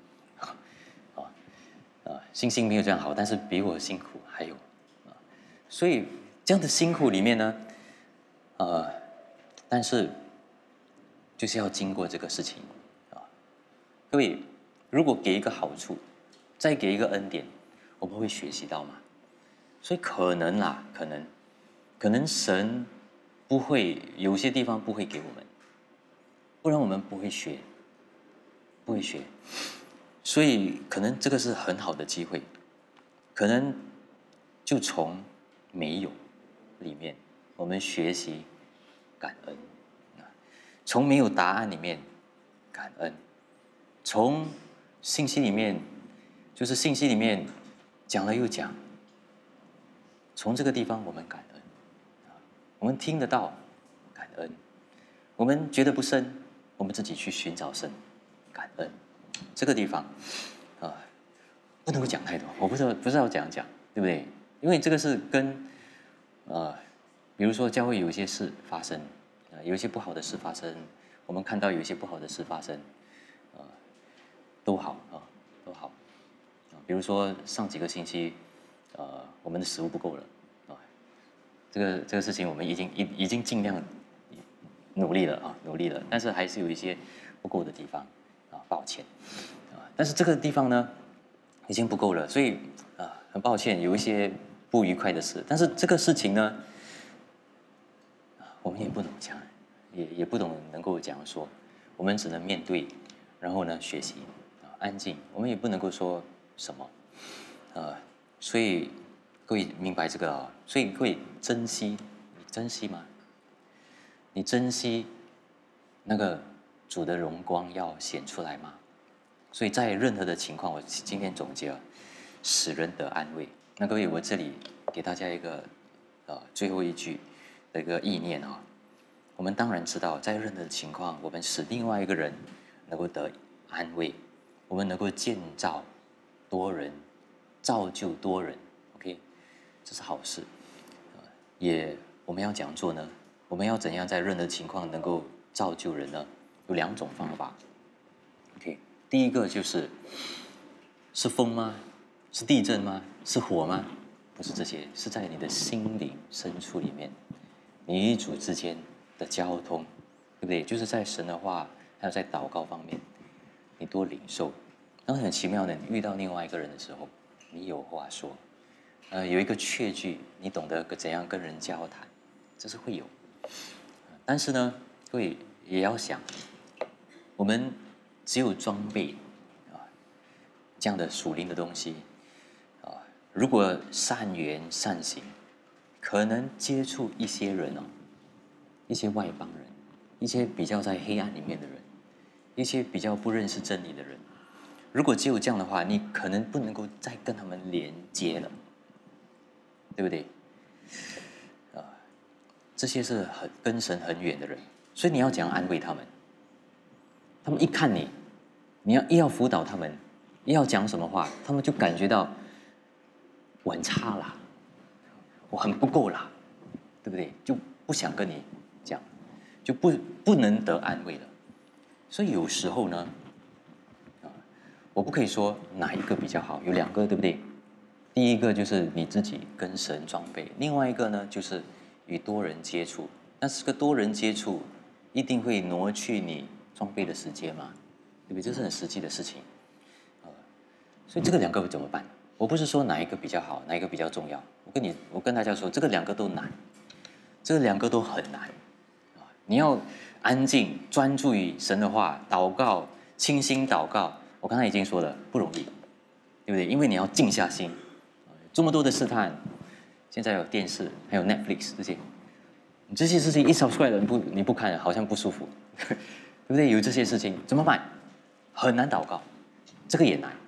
啊，星星没有这样好，但是比我辛苦还有，啊，所以这样的辛苦里面呢，呃，但是就是要经过这个事情，啊，各位，如果给一个好处，再给一个恩典，我们会学习到吗？所以可能啦，可能，可能神不会有些地方不会给我们，不然我们不会学，不会学。所以，可能这个是很好的机会，可能就从没有里面，我们学习感恩，从没有答案里面感恩，从信息里面，就是信息里面讲了又讲，从这个地方我们感恩，我们听得到感恩，我们觉得不深，我们自己去寻找深，感恩。这个地方，啊，不能够讲太多，我不知道不知道怎样讲，对不对？因为这个是跟，呃，比如说教会有一些事发生，啊、呃，有一些不好的事发生，我们看到有一些不好的事发生，啊、呃，都好啊、呃，都好，啊、呃，比如说上几个星期，呃，我们的食物不够了，啊、呃，这个这个事情我们已经已已经尽量努力了啊，努力了，但是还是有一些不够的地方。啊，抱歉，啊，但是这个地方呢，已经不够了，所以啊，很抱歉，有一些不愉快的事，但是这个事情呢，我们也不能讲，也也不懂能够讲说，我们只能面对，然后呢，学习，啊，安静，我们也不能够说什么，呃，所以各位明白这个啊，所以各位珍惜，你珍惜吗？你珍惜那个主的荣光要显出来吗？所以在任何的情况，我今天总结了，使人得安慰。那各位，我这里给大家一个呃最后一句的一个意念啊、哦。我们当然知道，在任何的情况，我们使另外一个人能够得安慰，我们能够建造多人，造就多人。OK， 这是好事。呃、也我们要怎样做呢？我们要怎样在任何情况能够造就人呢？有两种方法。OK， 第一个就是是风吗？是地震吗？是火吗？不是这些，是在你的心灵深处里面，你与主之间的交通，对不对？就是在神的话，还有在祷告方面，你多领受。然后很奇妙的，你遇到另外一个人的时候，你有话说，呃，有一个确据，你懂得怎样跟人交谈，这是会有。但是呢，会也要想。我们只有装备啊这样的属灵的东西啊，如果善言善行，可能接触一些人哦，一些外邦人，一些比较在黑暗里面的人，一些比较不认识真理的人，如果只有这样的话，你可能不能够再跟他们连接了，对不对？啊，这些是很跟神很远的人，所以你要怎样安慰他们？他们一看你，你要一要辅导他们，一要讲什么话，他们就感觉到我很差啦，我很不够啦，对不对？就不想跟你讲，就不不能得安慰了。所以有时候呢，啊，我不可以说哪一个比较好，有两个，对不对？第一个就是你自己跟神装备，另外一个呢就是与多人接触。但是这个多人接触一定会挪去你装备的时间嘛，对不对？这是很实际的事情，呃，所以这个两个怎么办？我不是说哪一个比较好，哪一个比较重要。我跟你，我跟大家说，这个两个都难，这两个都很难啊！你要安静、专注于神的话，祷告、清心祷告。我刚才已经说了，不容易，对不对？因为你要静下心，这么多的试探，现在有电视，还有 Netflix 这些，你这些事情一扫出来了，你不你不看，好像不舒服。对不对？有这些事情怎么办？很难祷告，这个也难。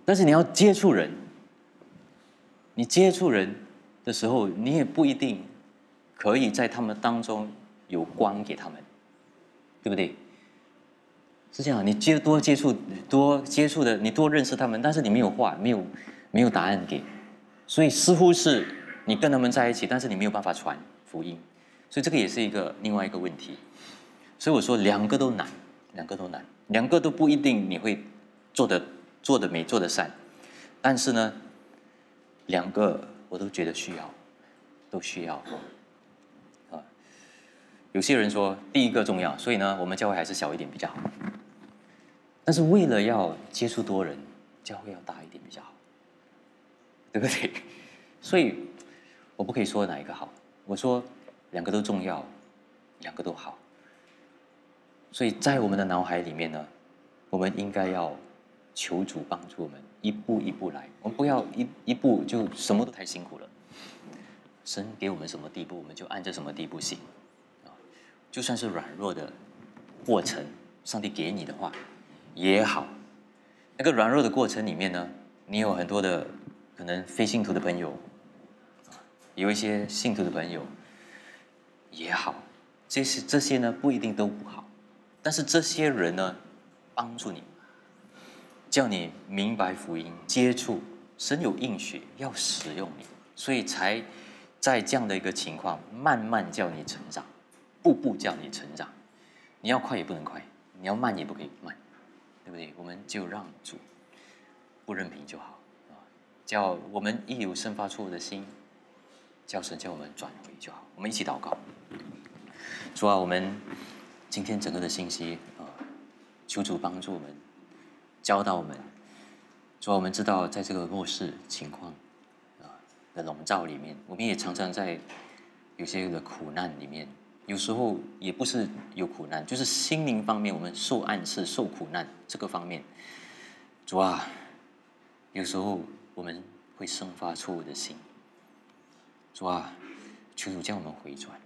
但是你要接触人，你接触人的时候，你也不一定可以在他们当中有光给他们，对不对？是这样，你接多接触多接触的，你多认识他们，但是你没有话，没有没有答案给，所以似乎是你跟他们在一起，但是你没有办法传福音，所以这个也是一个另外一个问题。所以我说两个都难，两个都难，两个都不一定你会做的做的美，做的善，但是呢，两个我都觉得需要，都需要。啊，有些人说第一个重要，所以呢，我们教会还是小一点比较好。但是为了要接触多人，教会要大一点比较好，对不对？所以我不可以说哪一个好，我说两个都重要，两个都好。所以在我们的脑海里面呢，我们应该要求主帮助我们一步一步来，我们不要一一步就什么都太辛苦了。神给我们什么地步，我们就按着什么地步行。啊，就算是软弱的过程，上帝给你的话也好，那个软弱的过程里面呢，你有很多的可能非信徒的朋友，有一些信徒的朋友也好，这些这些呢不一定都不好，但是这些人呢帮助你，叫你明白福音，接触神有应许要使用你，所以才在这样的一个情况，慢慢叫你成长，步步叫你成长。你要快也不能快，你要慢也不可以慢，对不对？我们就让主不任凭就好啊，叫我们一有生发错误的心，叫神叫我们转回就好。我们一起祷告。主啊，我们今天整个的信息啊，求主帮助我们，教导我们。主啊，我们知道在这个末世情况啊的笼罩里面，我们也常常在有些的苦难里面，有时候也不是有苦难，就是心灵方面我们受暗示、受苦难这个方面。主啊，有时候我们会生发错误的心。主啊，求主将我们回转。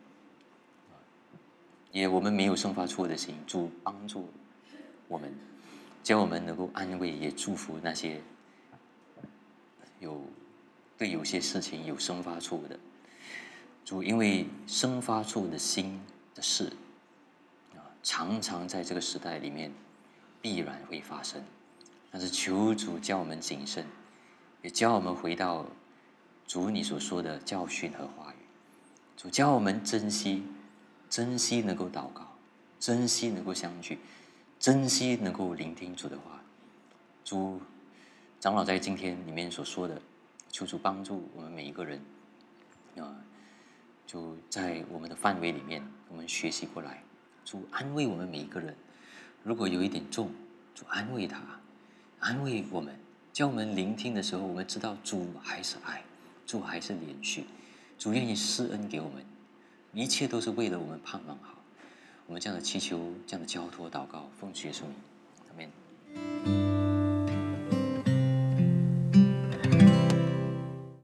也我们没有生发错误的心，主帮助我们，叫我们能够安慰，也祝福那些有对有些事情有生发错误的。主，因为生发错误的心的事啊，常常在这个时代里面必然会发生。但是求主教我们谨慎，也教我们回到主你所说的教训和话语。主教我们珍惜，珍惜能够祷告，珍惜能够相聚，珍惜能够聆听主的话。主长老在今天里面所说的，求主帮助我们每一个人啊，就在我们的范围里面，我们学习过来。主安慰我们每一个人，如果有一点重，主安慰他，安慰我们，叫我们聆听的时候，我们知道主还是爱，主还是连续，主愿意施恩给我们，一切都是为了我们盼望好。我们这样的祈求，这样的交托祷告，奉主耶稣名，阿们。